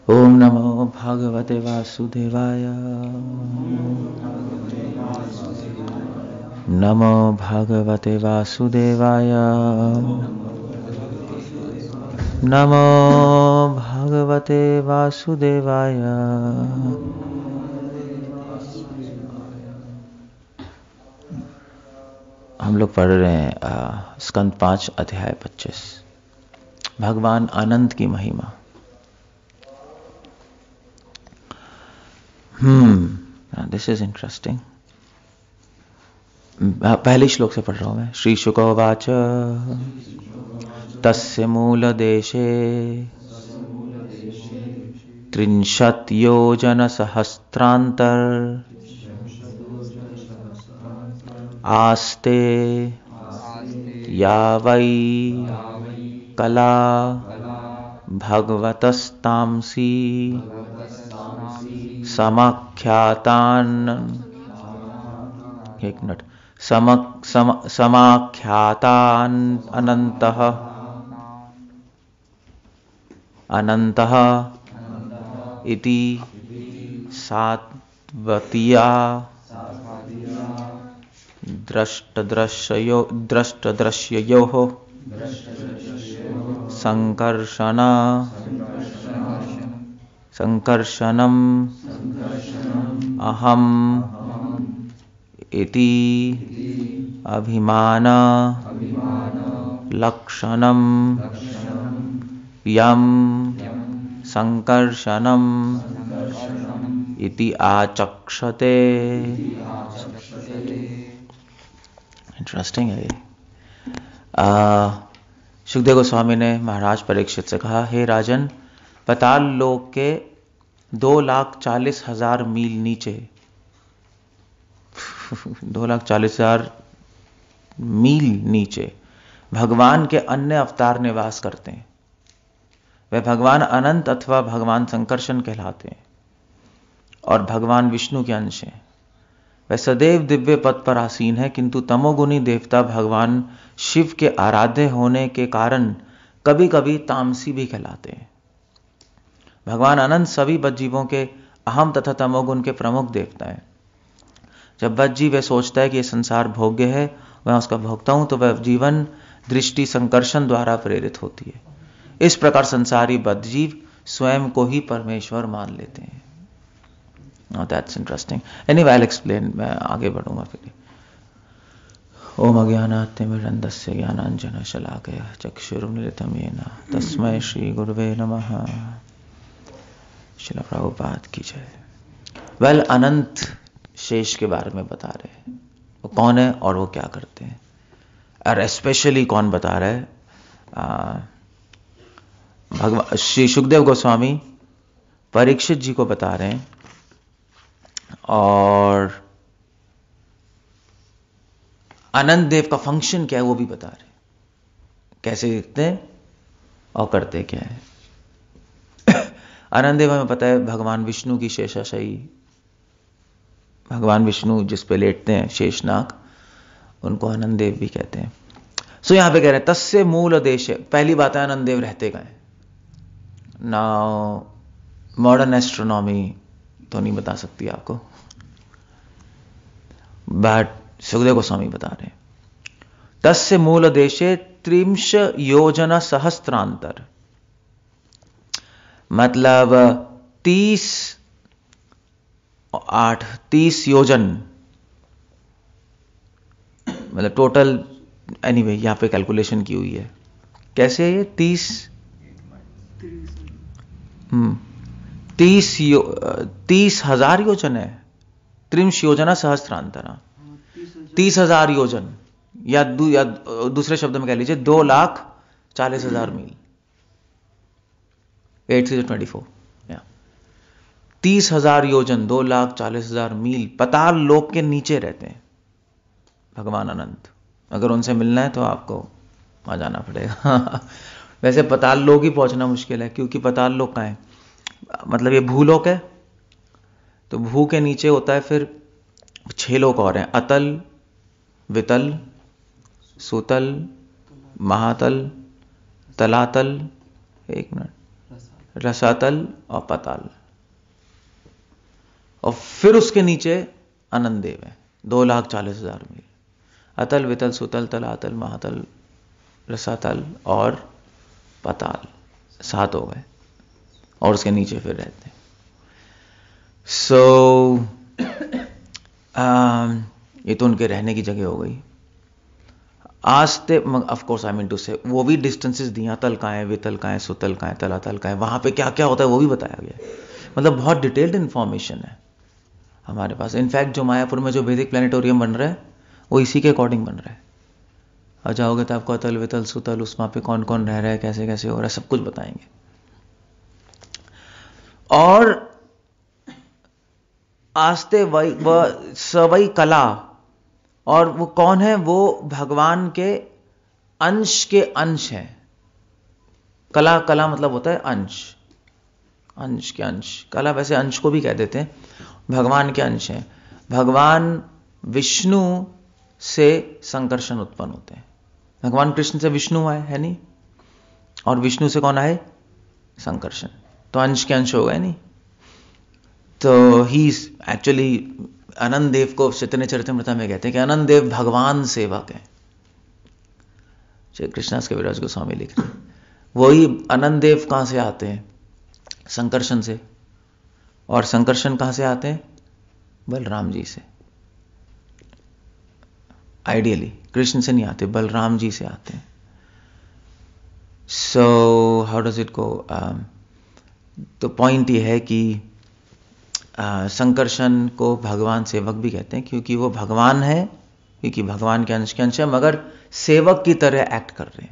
ओम नमो भगवते वासुदेवाय। नमो भगवते वासुदेवाय। नमो भगवते वासुदेवाय। हम लोग पढ़ रहे हैं स्कंद 5 अध्याय 25, भगवान अनंत की महिमा। This is interesting. पहले श्लोक से पढ़ रहा हूं मैं। श्री शुकोवाच तस्य मूल देशे 30 योजन सहस्त्रांतर आस्ते या वै कला भगवतस्तांसी समाख्यातान। एक मिनट। समाख्यातान अनंतः अनंतः इति सात्वतिया दृष्टदृश्ययोः संकर्षणम् अहम् इति अभिमान लक्षणम् यम संकर्षणम् इति आचक्षते। इंटरेस्टिंग है ये। सुखदेव गोस्वामी ने महाराज परीक्षित से कहा, हे राजन, पाताल लोक के 2,40,000 मील नीचे 2,40,000 मील नीचे भगवान के अन्य अवतार निवास करते हैं। वे भगवान अनंत अथवा भगवान संकर्षण कहलाते हैं और भगवान विष्णु के अंश हैं। वह सदैव दिव्य पद पर आसीन है, किंतु तमोगुणी देवता भगवान शिव के आराध्य होने के कारण कभी कभी तामसी भी कहलाते हैं। भगवान अनंत सभी बद्धजीवों के अहम तथा तमोगुण के प्रमुख देवता हैं। जब बद्धजीव वह सोचता है कि यह संसार भोग्य है, मैं उसका भोगता हूं, तो वह जीवन दृष्टि संकर्षण द्वारा प्रेरित होती है। इस प्रकार संसारी बद्धजीव स्वयं को ही परमेश्वर मान लेते हैं। Now that's interesting. Anyway, I'll explain. मैं आगे बढ़ूंगा फिर। ओम अज्ञानातिमिरन्धस्य ज्ञानाञ्जनशलाकया चक्षुरुन्मिलितं येन तस्मै श्री गुरुवे नमः। श्रील प्रभुपाद की जय। वेल, अनंत शेष के बारे में बता रहे हैं, वो कौन है और वो क्या करते हैं, और स्पेशली कौन बता रहा है। भगवान श्री सुखदेव गोस्वामी परीक्षित जी को बता रहे हैं और अनंत देव का फंक्शन क्या है वो भी बता रहे हैं, कैसे दिखते हैं और करते क्या है। अनंत देव हमें पता है भगवान विष्णु की शेषाशायी, भगवान विष्णु जिस पे लेटते हैं शेषनाग, उनको अनंत देव भी कहते हैं। सो यहां पे कह रहे हैं तस्य मूल देश। पहली बात है अनंत देव रहते कहां हैं। नाउ मॉडर्न एस्ट्रोनॉमी तो नहीं बता सकती आपको, बट सुखदेव गोस्वामी बता रहे हैं तस्य मूल देशे 30 योजन सहस्त्रांतर, मतलब 30 योजन, मतलब टोटल। एनीवे यहां पे कैलकुलेशन की हुई है। कैसे है ये 30,000 योजन है। 30 योजना सहस्त्रांतरा, 30,000 योजन, या दूसरे शब्द में कह लीजिए 2,40,000 मील। 8 से 24, 30,000 योजन, 2,40,000 मील पाताल लोक के नीचे रहते हैं भगवान अनंत। अगर उनसे मिलना है तो आपको वहां जाना पड़ेगा। वैसे पाताल लोक ही पहुंचना मुश्किल है, क्योंकि पाताल लोक कहां है, मतलब ये भूलोक है, तो भू के नीचे होता है फिर 6 लोक और हैं, अतल, वितल, सुतल, महातल, तलातल, एक मिनट, रसातल और पताल, और फिर उसके नीचे अनंत देव है 2,40,000 मील। अतल वितल सुतल तलातल महातल रसातल और पताल 7 हो गए, और उसके नीचे फिर रहते हैं। सो ये तो उनके रहने की जगह हो गई। आस्ते of course I mean to say वो भी डिस्टेंसेस दिया, तल कहाँ है, वितल कहाँ है, सुतल कहाँ है, तलातल कहाँ है, वहां पे क्या क्या होता है वो भी बताया गया। मतलब बहुत डिटेल्ड इंफॉर्मेशन है हमारे पास। इनफैक्ट जो मायापुर में जो वैदिक प्लानिटोरियम बन रहा है वो इसी के अकॉर्डिंग बन रहा है। और जाओगे तो आपको अतल वितल सुतल उस वहां पे कौन कौन रह रहा है, कैसे कैसे हो रहा है, सब कुछ बताएंगे। और आस्ते वही व सवई कला, और वो कौन है, वो भगवान के अंश के अंश है। कला, कला मतलब होता है अंश, अंश के अंश। कला वैसे अंश को भी कह देते हैं, भगवान के अंश है। भगवान विष्णु से संकर्षण उत्पन्न होते हैं। भगवान कृष्ण से विष्णु आए है नहीं, और विष्णु से कौन आए, संकर्षण, तो अंश के अंश हो गए नहीं। तो ही एक्चुअली अनंत देव को चैतन्य चरितमृत में कहते हैं कि अनंत देव भगवान सेवक है। श्री कृष्णास के विराज गोस्वामी लिखते हैं वही अनंत देव कहां से आते हैं, संकर्षण से। और संकर्षण कहां से आते हैं, बलराम जी से। आइडियली कृष्ण से नहीं आते, बलराम जी से आते हैं। So how does it go, तो पॉइंट ये है कि संकर्षण को भगवान सेवक भी कहते हैं, क्योंकि वो भगवान है, क्योंकि भगवान के अंश है, मगर सेवक की तरह एक्ट कर रहे हैं।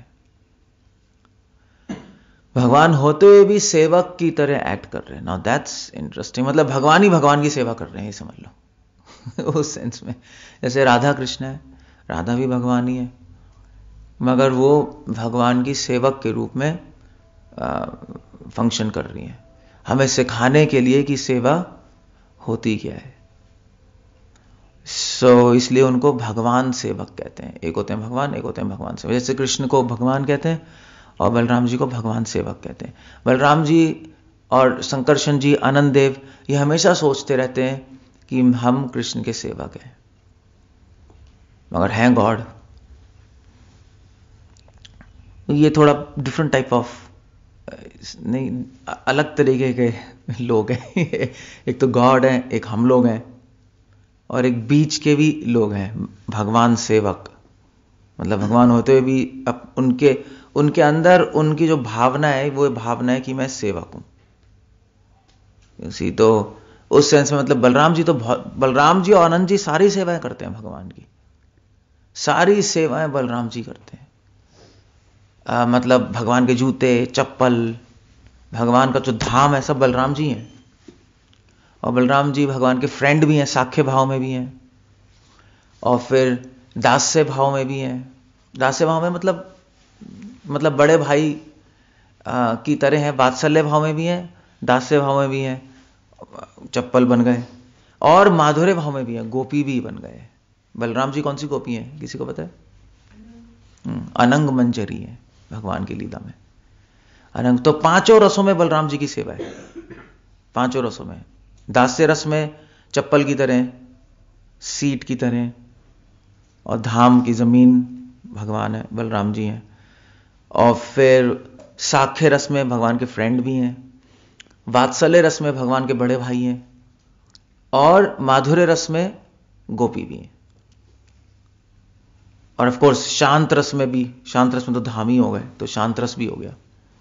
भगवान होते हुए भी सेवक की तरह एक्ट कर रहे हैं। Now that's interesting. मतलब भगवान ही भगवान की सेवा कर रहे हैं, ये समझ लो उस सेंस में। जैसे राधा कृष्ण है, राधा भी भगवान ही है, मगर वो भगवान की सेवक के रूप में फंक्शन कर रही है, हमें सिखाने के लिए कि सेवा होती क्या है। सो इसलिए उनको भगवान सेवक कहते हैं। एक होते हैं भगवान, एक होते हैं भगवान सेवक। जैसे कृष्ण को भगवान कहते हैं और बलराम जी को भगवान सेवक कहते हैं। बलराम जी और संकर्षण जी, आनंद देव, ये हमेशा सोचते रहते हैं कि हम कृष्ण के सेवक हैं, मगर हैं गॉड। ये थोड़ा डिफरेंट टाइप ऑफ, नहीं, अलग तरीके के लोग हैं। एक तो गॉड है, एक हम लोग हैं, और एक बीच के भी लोग हैं, भगवान सेवक। मतलब भगवान होते हुए भी अब उनके अंदर उनकी जो भावना है, वो भावना है कि मैं सेवक हूं। तो उस सेंस में मतलब बलराम जी और आनंद जी सारी सेवाएं करते हैं भगवान की, सारी सेवाएं बलराम जी करते हैं। मतलब भगवान के जूते चप्पल, भगवान का जो धाम है, सब बलराम जी हैं। और बलराम जी भगवान के फ्रेंड भी हैं, साख्य भाव में भी हैं, और फिर दास्य भाव में भी हैं। दास्य भाव में मतलब बड़े भाई की तरह हैं। वात्सल्य भाव में भी हैं, दास्य भाव में भी हैं, चप्पल बन गए, और माधुर्य भाव में भी हैं, गोपी भी बन गए। बलराम जी कौन सी गोपी हैं, किसी को पता है? अनंग मंजरी है भगवान की लीला में। अनंग तो पांचों रसों में बलराम जी की सेवा है, पांचों रसों में। दास्य रस में चप्पल की तरह, सीट की तरह, और धाम की जमीन भगवान है, बलराम जी हैं। और फिर साख्य रस में भगवान के फ्रेंड भी हैं, वात्सल्य रस में भगवान के बड़े भाई हैं, और माधुर्य रस में गोपी भी हैं। और ऑफ कोर्स शांत रस में भी, शांत रस में तो धाम ही हो गए, तो शांत रस भी हो गया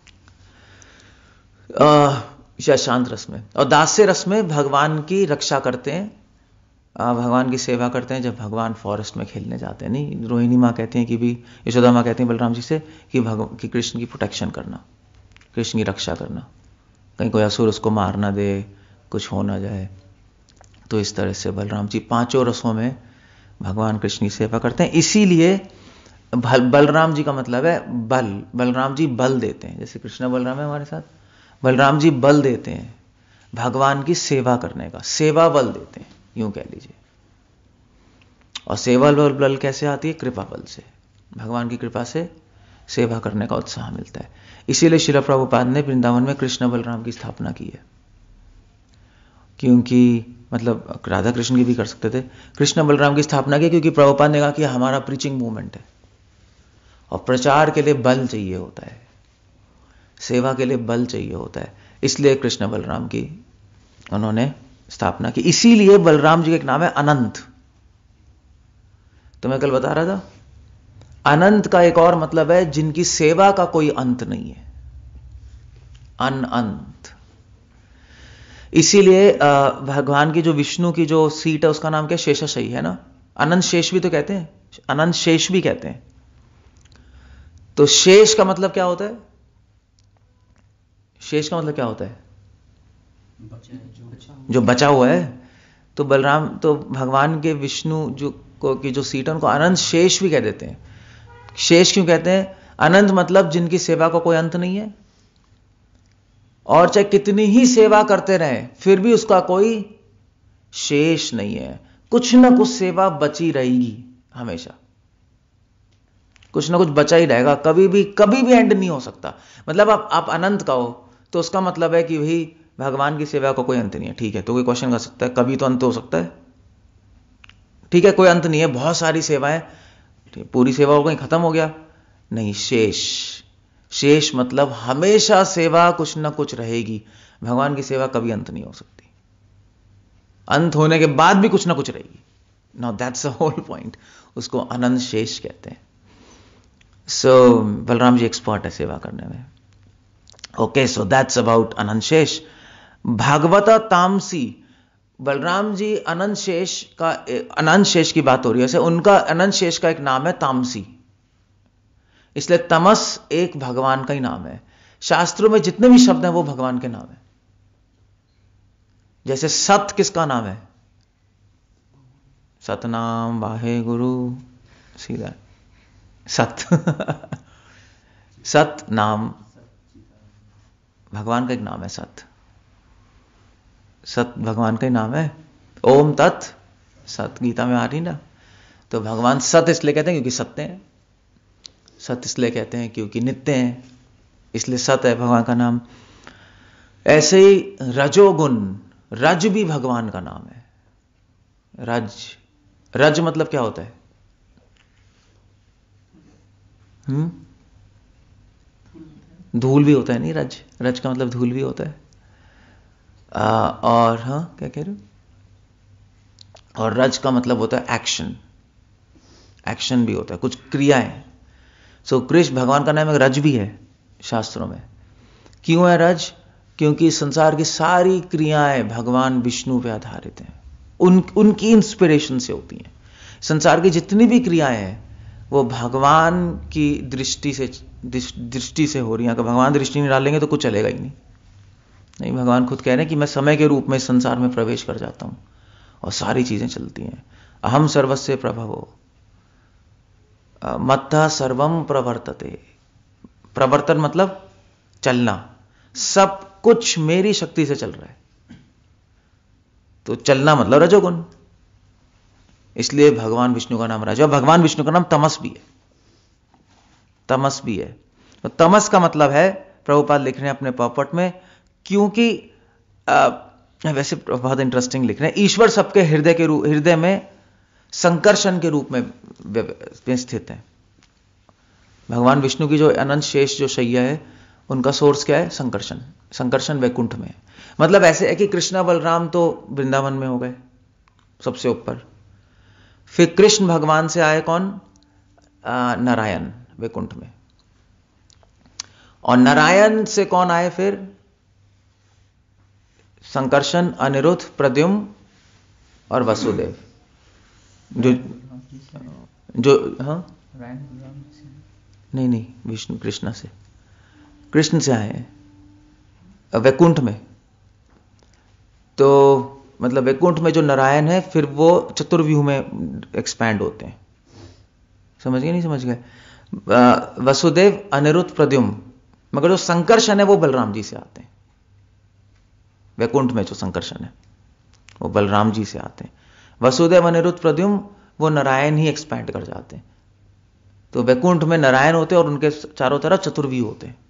या शांत रस में। और दास्य रस में भगवान की रक्षा करते हैं, भगवान की सेवा करते हैं। जब भगवान फॉरेस्ट में खेलने जाते हैं, नहीं, रोहिणी माँ कहती हैं कि भी, यशोदा माँ कहती हैं बलराम जी से कि कृष्ण की प्रोटेक्शन करना, कृष्ण की रक्षा करना, कहीं कोई असुर उसको मार ना दे, कुछ हो ना जाए। तो इस तरह से बलराम जी पांचों रसों में भगवान कृष्ण की सेवा करते हैं। इसीलिए बलराम जी का मतलब है बल। बलराम जी बल देते हैं, जैसे कृष्ण बलराम है हमारे साथ, बलराम जी बल देते हैं भगवान की सेवा करने का, सेवा बल देते हैं, यूं कह लीजिए। और सेवा बल कैसे आती है? कृपा बल से, भगवान की कृपा से सेवा करने का उत्साह मिलता है। इसीलिए श्रील प्रभुपाद ने वृंदावन में कृष्ण बलराम की स्थापना की है, क्योंकि मतलब राधा कृष्ण की भी कर सकते थे, कृष्ण बलराम की स्थापना की क्योंकि प्रभुपाद ने कहा कि हमारा प्रीचिंग मूवमेंट है और प्रचार के लिए बल चाहिए होता है, सेवा के लिए बल चाहिए होता है, इसलिए कृष्ण बलराम की उन्होंने स्थापना की। इसीलिए बलराम जी का एक नाम है अनंत। तो मैं कल बता रहा था, अनंत का एक और मतलब है जिनकी सेवा का कोई अंत नहीं है, अनंत। इसीलिए भगवान की जो विष्णु की जो सीट है उसका नाम क्या, शेषाशयी है ना। अनंत शेष भी तो कहते हैं, अनंत शेष भी कहते हैं। तो शेष का मतलब क्या होता है, शेष का मतलब क्या होता है, जो बचा हुआ है। तो बलराम, तो भगवान के विष्णु जो की जो सीट है उनको अनंत शेष भी कह देते हैं। शेष क्यों कहते हैं, अनंत मतलब जिनकी सेवा का कोई अंत नहीं है, और चाहे कितनी ही सेवा करते रहे फिर भी उसका कोई शेष नहीं है, कुछ ना कुछ सेवा बची रहेगी, हमेशा कुछ ना कुछ बचा ही रहेगा, कभी भी एंड नहीं हो सकता। मतलब आप अनंत का हो तो उसका मतलब है कि भाई भगवान की सेवा का कोई अंत नहीं है। ठीक है, तो कोई क्वेश्चन कर सकता है कभी तो अंत हो सकता है, ठीक है, कोई अंत नहीं है, बहुत सारी सेवाएं, पूरी सेवा हो गई, खत्म हो गया, नहीं, शेष। शेष मतलब हमेशा सेवा कुछ ना कुछ रहेगी, भगवान की सेवा कभी अंत नहीं हो सकती, अंत होने के बाद भी कुछ ना कुछ रहेगी। Now that's the whole point, उसको अनंत शेष कहते हैं। सो बलराम जी एक्सपर्ट है सेवा करने में। Okay, so that's about Ananta Shesha. Bhagavata तामसी, बलराम जी अनंत शेष की बात हो रही है, ऐसे उनका अनंत शेष का एक नाम है तामसी, इसलिए तमस एक भगवान का ही नाम है। शास्त्रों में जितने भी शब्द हैं वो भगवान के नाम है। जैसे सत किसका नाम है, सतनाम वाहे गुरु, सीधा सत सत नाम भगवान का एक नाम है, सत भगवान का ही नाम है। ओम तत् सत गीता में आ रही ना। तो भगवान सत इसलिए कहते हैं क्योंकि सत्य हैं, सत इसलिए कहते हैं क्योंकि नित्य हैं, इसलिए सत है भगवान का नाम। ऐसे ही रजोगुण, रज भी भगवान का नाम है। रज मतलब क्या होता है, धूल भी होता है, नहीं, रज का मतलब धूल भी होता है। और हाँ, क्या कह रहे हो, और रज का मतलब होता है एक्शन, एक्शन भी होता है, कुछ क्रियाएं। सो कृष्ण भगवान का नाम है, रज भी है शास्त्रों में। क्यों है रज, क्योंकि संसार की सारी क्रियाएं भगवान विष्णु पे आधारित हैं, उनकी इंस्पिरेशन से होती हैं। संसार की जितनी भी क्रियाएं हैं वो भगवान की दृष्टि से हो रही हैं। अगर भगवान दृष्टि नहीं डालेंगे तो कुछ चलेगा ही नहीं। भगवान खुद कह रहे हैं कि मैं समय के रूप में संसार में प्रवेश कर जाता हूं और सारी चीजें चलती हैं। अहम सर्वस्य प्रभवो मत्तः सर्वम प्रवर्तते। प्रवर्तन मतलब चलना, सब कुछ मेरी शक्ति से चल रहा है, तो चलना मतलब रजोगुण, इसलिए भगवान विष्णु का नाम रज। और भगवान विष्णु का नाम तमस भी है, तमस भी है। तो तमस का मतलब है, प्रभुपाद लिख रहे हैं अपने पॉपट में, क्योंकि वैसे बहुत इंटरेस्टिंग लिख रहे हैं, ईश्वर सबके हृदय में संकर्षण के रूप में स्थित है। भगवान विष्णु की जो अनंत शेष जो शैया है उनका सोर्स क्या है, संकर्षण। संकर्षण वैकुंठ में है। मतलब ऐसे है कि कृष्णा बलराम तो वृंदावन में हो गए सबसे ऊपर, फिर कृष्ण भगवान से आए कौन, नारायण वैकुंठ में, और नारायण से कौन आए फिर, संकर्षण, अनिरुद्ध, प्रद्युम्न और वसुदेव। जो हाँ नहीं विष्णु कृष्ण से आए हैं वैकुंठ में। तो मतलब वैकुंठ में जो नारायण है फिर वो चतुर्व्यूह में एक्सपैंड होते हैं। समझ गए, नहीं समझ गए? वसुदेव, अनिरुद्ध, प्रद्युम्न, मगर जो संकर्षण है वो बलराम जी से आते हैं। वैकुंठ में जो संकर्षण है वो बलराम जी से आते हैं। वसुदेव, अनिरुद्ध, प्रद्युम्न वो नारायण ही एक्सपैंड कर जाते हैं। तो वैकुंठ में नारायण होते और उनके चारों तरफ चतुर्व्यूह होते हैं,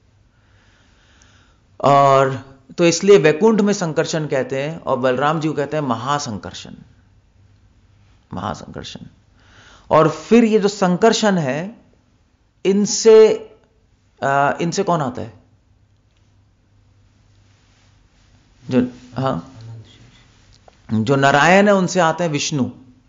और तो इसलिए वैकुंठ में संकर्षण कहते हैं, और बलराम जी को कहते हैं महासंकर्षण, महासंकर्षण। और फिर ये जो संकर्षण है, इनसे कौन आता है? जो जो नारायण है उनसे आते हैं विष्णु,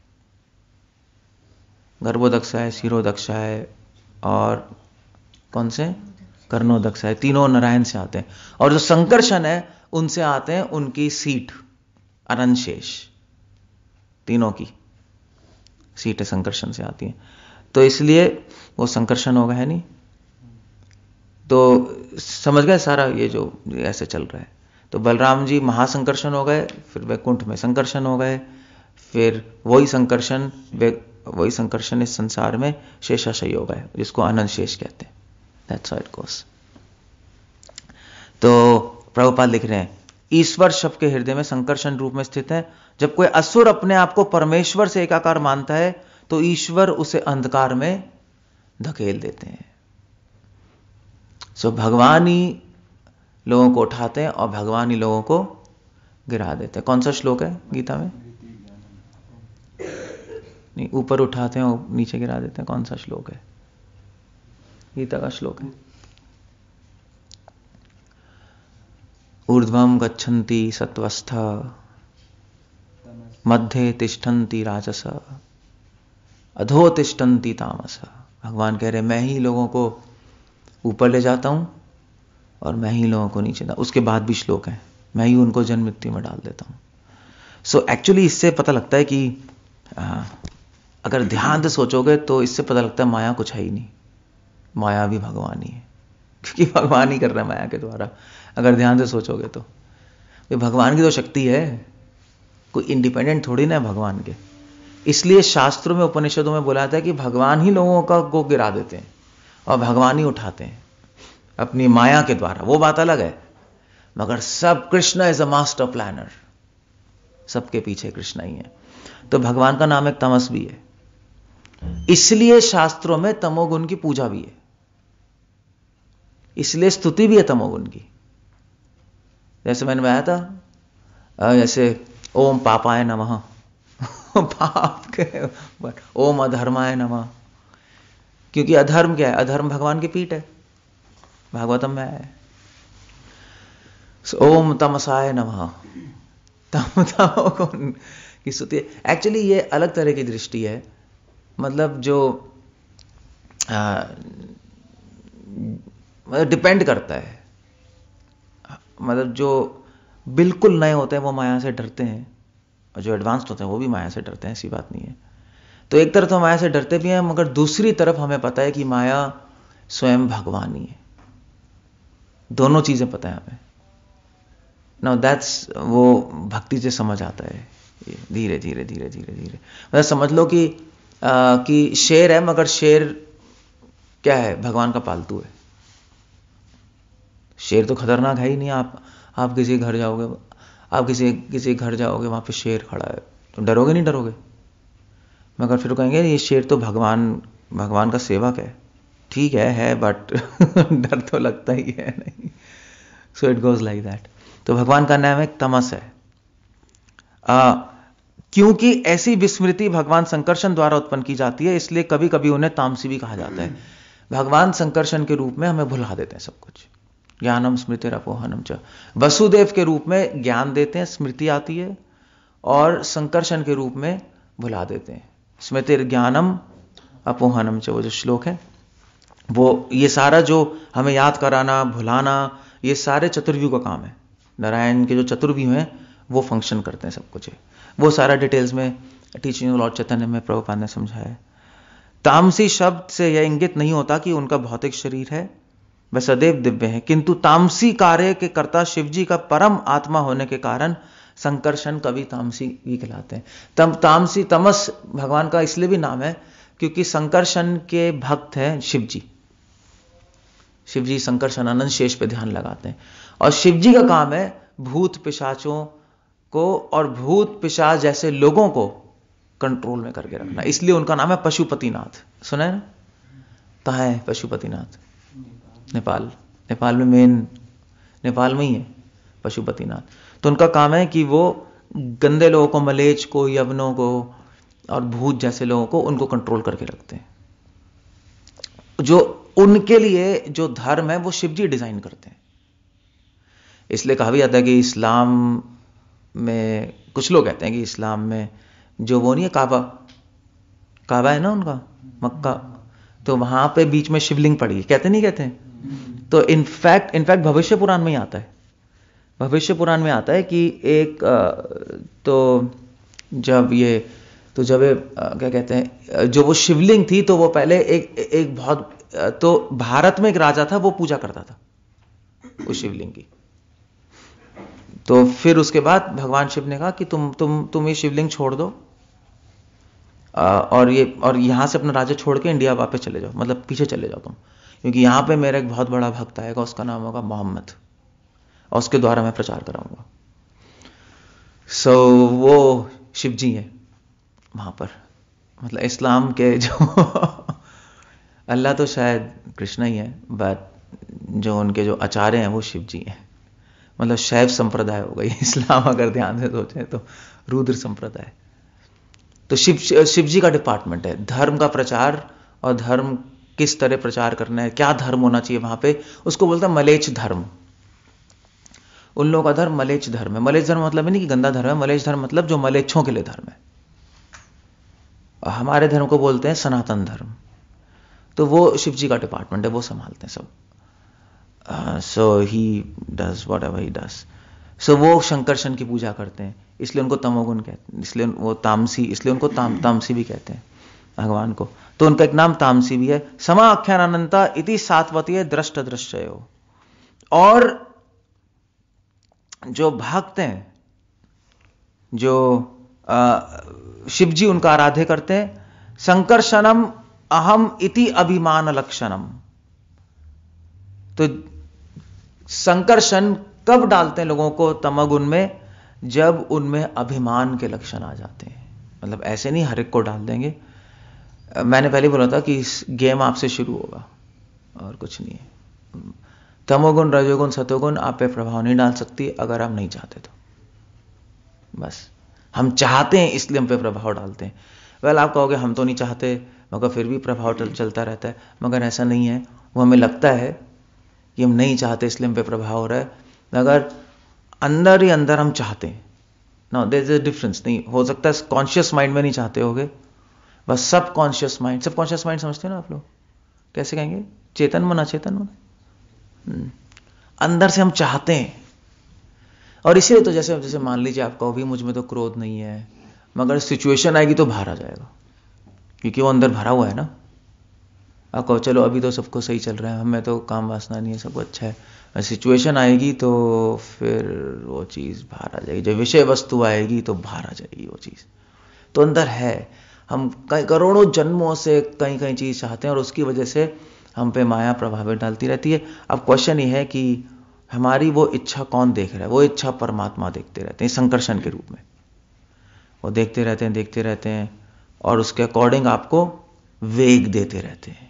गर्भोदक्षाय, शिरोदक्षाय और कौन से? कर्णोदक्षाय, तीनों नारायण से आते हैं। और जो संकर्षण है उनसे आते हैं उनकी सीट अनंत शेष, तीनों की सीटें संकर्षण से आती हैं, तो इसलिए वो संकर्षण होगा, है नहीं? तो समझ गए सारा ये जो ऐसे चल रहा है। तो बलराम जी महासंकर्षण हो गए, फिर वैकुंठ में संकर्षण हो गए, फिर वही संकर्षण इस संसार में शेषाशयी हो गए, जिसको अनंत शेष कहते हैं। That's how it goes. तो प्रभुपाद लिख रहे हैं, ईश्वर शब्द के हृदय में संकर्षण रूप में स्थित है। जब कोई असुर अपने आप को परमेश्वर से एकाकार मानता है तो ईश्वर उसे अंधकार में धकेल देते हैं। सो भगवान ही लोगों को उठाते हैं और भगवान ही लोगों को गिरा देते हैं। कौन सा श्लोक है गीता में? नहीं, ऊपर उठाते हैं और नीचे गिरा देते हैं। कौन सा श्लोक है? गीता का श्लोक है, ऊर्ध्वं गच्छन्ति सत्वस्थ मध्ये तिष्ठन्ति राजस अधो तिष्ठन्ति तामस। भगवान कह रहे मैं ही लोगों को ऊपर ले जाता हूं और मैं ही लोगों को नीचे। उसके बाद भी श्लोक है, मैं ही उनको जन्म मृत्यु में डाल देता हूं। सो एक्चुअली इससे पता लगता है कि अगर ध्यान से सोचोगे तो इससे पता लगता है माया कुछ है ही नहीं, माया भी भगवान ही है, क्योंकि भगवान ही कर रहा है माया के द्वारा। अगर ध्यान से सोचोगे तो भगवान की तो शक्ति है, कोई इंडिपेंडेंट थोड़ी ना है भगवान के। इसलिए शास्त्रों में, उपनिषदों में बोला जाता है कि भगवान ही लोगों को गिरा देते हैं और भगवान ही उठाते हैं अपनी माया के द्वारा। वो बात अलग है, मगर सब Krishna is a master planner, सबके पीछे कृष्ण ही है। तो भगवान का नाम एक तमस भी है, इसलिए शास्त्रों में तमोगुण की पूजा भी है, इसलिए स्तुति भी है तमोगुण की। जैसे मैंने बताया था, जैसे ओम पापाय नमः, पाप के, ओम अधर्माय नमः, क्योंकि अधर्म क्या है? अधर्म भगवान की पीठ है, भागवतम में है। ओम तमसाय नमः, तमोगुण की स्तुति। एक्चुअली ये अलग तरह की दृष्टि है, मतलब जो डिपेंड करता है, मतलब जो बिल्कुल नए होते हैं वो माया से डरते हैं, और जो एडवांस्ड होते हैं वो भी माया से डरते हैं, ऐसी बात नहीं है। तो एक तरफ तो माया से डरते भी हैं, मगर दूसरी तरफ हमें पता है कि माया स्वयं भगवान ही है। दोनों चीजें पता है हमें। नाउ दैट्स, वो भक्ति से समझ आता है धीरे धीरे धीरे धीरे धीरे। मतलब समझ लो कि शेर है, मगर शेर क्या है? भगवान का पालतू है। शेर तो खतरनाक है ही नहीं। आप किसी घर जाओगे, आप किसी घर जाओगे, वहां पे शेर खड़ा है, तो डरोगे नहीं? डरोगे। मगर फिर कहेंगे ये शेर तो भगवान का सेवक है। ठीक है बट डर तो लगता ही है नहीं। So it goes like that. तो भगवान का नाम एक तमस है, क्योंकि ऐसी विस्मृति भगवान संकर्षण द्वारा उत्पन्न की जाती है, इसलिए कभी कभी उन्हें तामसी भी कहा जाता है। भगवान संकर्षण के रूप में हमें भुला देते हैं सब कुछ। ज्ञानम स्मृतिरपोहनम च, वसुदेव के रूप में ज्ञान देते हैं, स्मृति आती है, और संकर्षण के रूप में भुला देते हैं। स्मृतिर ज्ञानम अपोहनम च, वो जो श्लोक है, वो ये सारा जो हमें याद कराना, भुलाना, ये सारे चतुर्व्यूह का काम है। नारायण के जो चतुर्व्यूह हैं वो फंक्शन करते हैं सब कुछ। वो सारा डिटेल्स में टीचिंग लॉर्ड चैतन्य में प्रभुपाद ने समझाया है। तामसी शब्द से यह इंगित नहीं होता कि उनका भौतिक शरीर है, वह सदैव दिव्य है, किंतु तामसी कार्य के कर्ता शिवजी का परम आत्मा होने के कारण संकर्षण कवि तामसी भी कहलाते हैं। तामसी, तमस भगवान का इसलिए भी नाम है क्योंकि संकर्षण के भक्त हैं शिवजी। शिवजी संकर्षण अनंत शेष पे ध्यान लगाते हैं, और शिवजी का काम है भूत पिशाचों को और भूत पिशाच जैसे लोगों को कंट्रोल में करके रखना। इसलिए उनका नाम है पशुपतिनाथ। सुना है ना? कहाँ है पशुपतिनाथ? नेपाल। नेपाल में मेन, नेपाल में ही है पशुपतिनाथ। तो उनका काम है कि वो गंदे लोगों को, मलेच्छ को, यवनों को और भूत जैसे लोगों को, उनको कंट्रोल करके रखते हैं। जो उनके लिए जो धर्म है वो शिव जी डिजाइन करते हैं। इसलिए कहा भी जाता है कि इस्लाम में, कुछ लोग कहते हैं कि इस्लाम में जो वो नहीं है काबा, काबा है ना उनका, मक्का, तो वहां पे बीच में शिवलिंग पड़ी है, कहते नहीं कहते हैं? तो इनफैक्ट भविष्य पुराण में ही आता है, भविष्य पुराण में आता है कि एक जब क्या कहते हैं, जो वो शिवलिंग थी, तो वो पहले एक बहुत, तो भारत में एक राजा था, वो पूजा करता था उस शिवलिंग की। तो फिर उसके बाद भगवान शिव ने कहा कि तुम ये शिवलिंग छोड़ दो और यहां से अपना राज्य छोड़ के इंडिया वापस चले जाओ, मतलब पीछे चले जाओ तुम, क्योंकि यहां पे मेरा एक बहुत बड़ा भक्त आएगा, उसका नाम होगा मोहम्मद, और उसके द्वारा मैं प्रचार कराऊंगा। सो वो शिव जी है वहां पर, मतलब इस्लाम के जो अल्लाह तो शायद कृष्ण ही है, बट जो उनके जो आचार्य हैं वो शिव जी हैं। मतलब शैव संप्रदाय हो गई इस्लाम, अगर ध्यान से सोचें तो रुद्र संप्रदाय। तो शिव जी का डिपार्टमेंट है धर्म का प्रचार, और धर्म किस तरह प्रचार करना है, क्या धर्म होना चाहिए वहां पे, उसको बोलता है मलेच्छ धर्म। उन लोगों का धर्म मलेच्छ धर्म है। मलेच्छ धर्म मतलब नहीं कि गंदा धर्म है, मलेच्छ धर्म मतलब जो मलेच्छों के लिए धर्म है। और हमारे धर्म को बोलते हैं सनातन धर्म। तो वो शिव जी का डिपार्टमेंट है, वो संभालते हैं सब। So he does whatever he does. So वो शंकरशन की पूजा करते हैं, इसलिए उनको तमोगुण कहते हैं, इसलिए वो तामसी, इसलिए उनको तामसी भी कहते हैं भगवान को। तो उनका एक नाम तामसी भी है। समा आख्यान अनंता इति सात्वतीय दृष्ट दृश्यो। और जो भक्त हैं, जो शिव जी उनका आराध्य करते हैं, संकर्षणम अहम इति अभिमान लक्षणम। तो संकर्षण कब डालते हैं लोगों को तमोगुण में? जब उनमें अभिमान के लक्षण आ जाते हैं। मतलब ऐसे नहीं हर एक को डाल देंगे। मैंने पहले बोला था कि गेम आपसे शुरू होगा और कुछ नहीं है। तमोगुण, रजोगुण, सतोगुण आप पे प्रभाव नहीं डाल सकती अगर आप नहीं चाहते तो। बस हम चाहते हैं इसलिए हम पे प्रभाव डालते हैं। वेल आप कहोगे हम तो नहीं चाहते, मगर फिर भी प्रभाव चलता रहता है। मगर ऐसा नहीं है, वो हमें लगता है कि हम नहीं चाहते इसलिए हम पे प्रभाव हो रहा है, मगर अंदर ही अंदर हम चाहते हैं। No, there is a difference. नहीं हो सकता है कॉन्शियस माइंड में नहीं चाहते होगे, बस सब कॉन्शियस माइंड समझते हो ना आप लोग? कैसे कहेंगे? चेतन मन, अचेतन मन, अंदर से हम चाहते हैं। और इसीलिए तो जैसे मान लीजिए आप कहो भी मुझ में तो क्रोध नहीं है, मगर सिचुएशन आएगी तो बाहर आ जाएगा, क्योंकि वो अंदर भरा हुआ है ना। आप कहो चलो अभी तो सबको सही चल रहा है, हमें तो काम वासना नहीं है, सब अच्छा है, सिचुएशन आएगी तो फिर वो चीज बाहर आ जाएगी। जब विषय वस्तु आएगी तो बाहर आ जाएगी वो चीज। तो अंदर है, हम कई करोड़ों जन्मों से कई चीज चाहते हैं, और उसकी वजह से हम पे माया प्रभाव डालती रहती है। अब क्वेश्चन ये है कि हमारी वो इच्छा कौन देख रहा है? वो इच्छा परमात्मा देखते रहते हैं संकर्षण के रूप में। वो देखते रहते हैं और उसके अकॉर्डिंग आपको वेग देते रहते हैं।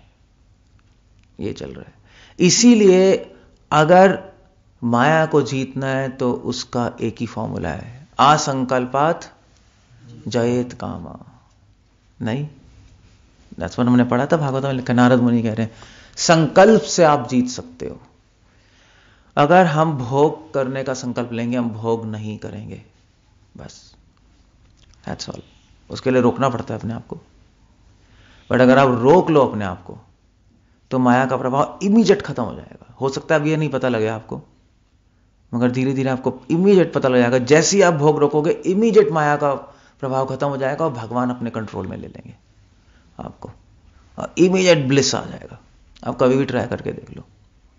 ये चल रहा है। इसीलिए अगर माया को जीतना है तो उसका एक ही फॉर्मूला है, असंकल्पात जयेत कामा। नहीं, दैट्स व्हाट हमने पढ़ा था भागवत में, नारद मुनि कह रहे हैं संकल्प से आप जीत सकते हो। अगर हम भोग करने का संकल्प लेंगे, हम भोग नहीं करेंगे, बस दैट्स ऑल। उसके लिए रोकना पड़ता है अपने आप को। बट अगर आप रोक लो अपने आप को तो माया का प्रभाव इमीडिएट खत्म हो जाएगा। हो सकता है अब ये नहीं पता लगे आपको, मगर धीरे धीरे आपको इमीडिएट पता लग जाएगा। जैसे ही आप भोग रोकोगे, इमीडिएट माया का प्रभाव खत्म हो जाएगा और भगवान अपने कंट्रोल में ले लेंगे आपको, और इमीडिएट ब्लिस आ जाएगा। आप कभी भी ट्राई करके देख लो,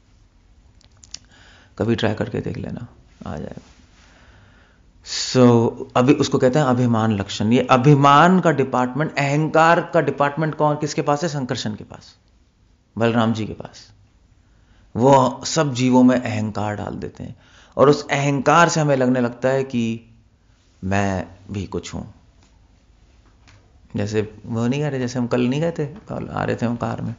कभी ट्राई करके देख लेना, आ जाएगा। अभी उसको कहते हैं अभिमान लक्षण। ये अभिमान का डिपार्टमेंट, अहंकार का डिपार्टमेंट कौन किसके पास है? संकर्षण के पास, बलराम जी के पास। वो सब जीवों में अहंकार डाल देते हैं, और उस अहंकार से हमें लगने लगता है कि मैं भी कुछ हूं। जैसे वो नहीं कह रहे, जैसे हम कल नहीं गए थे, कल आ रहे थे हम कार में,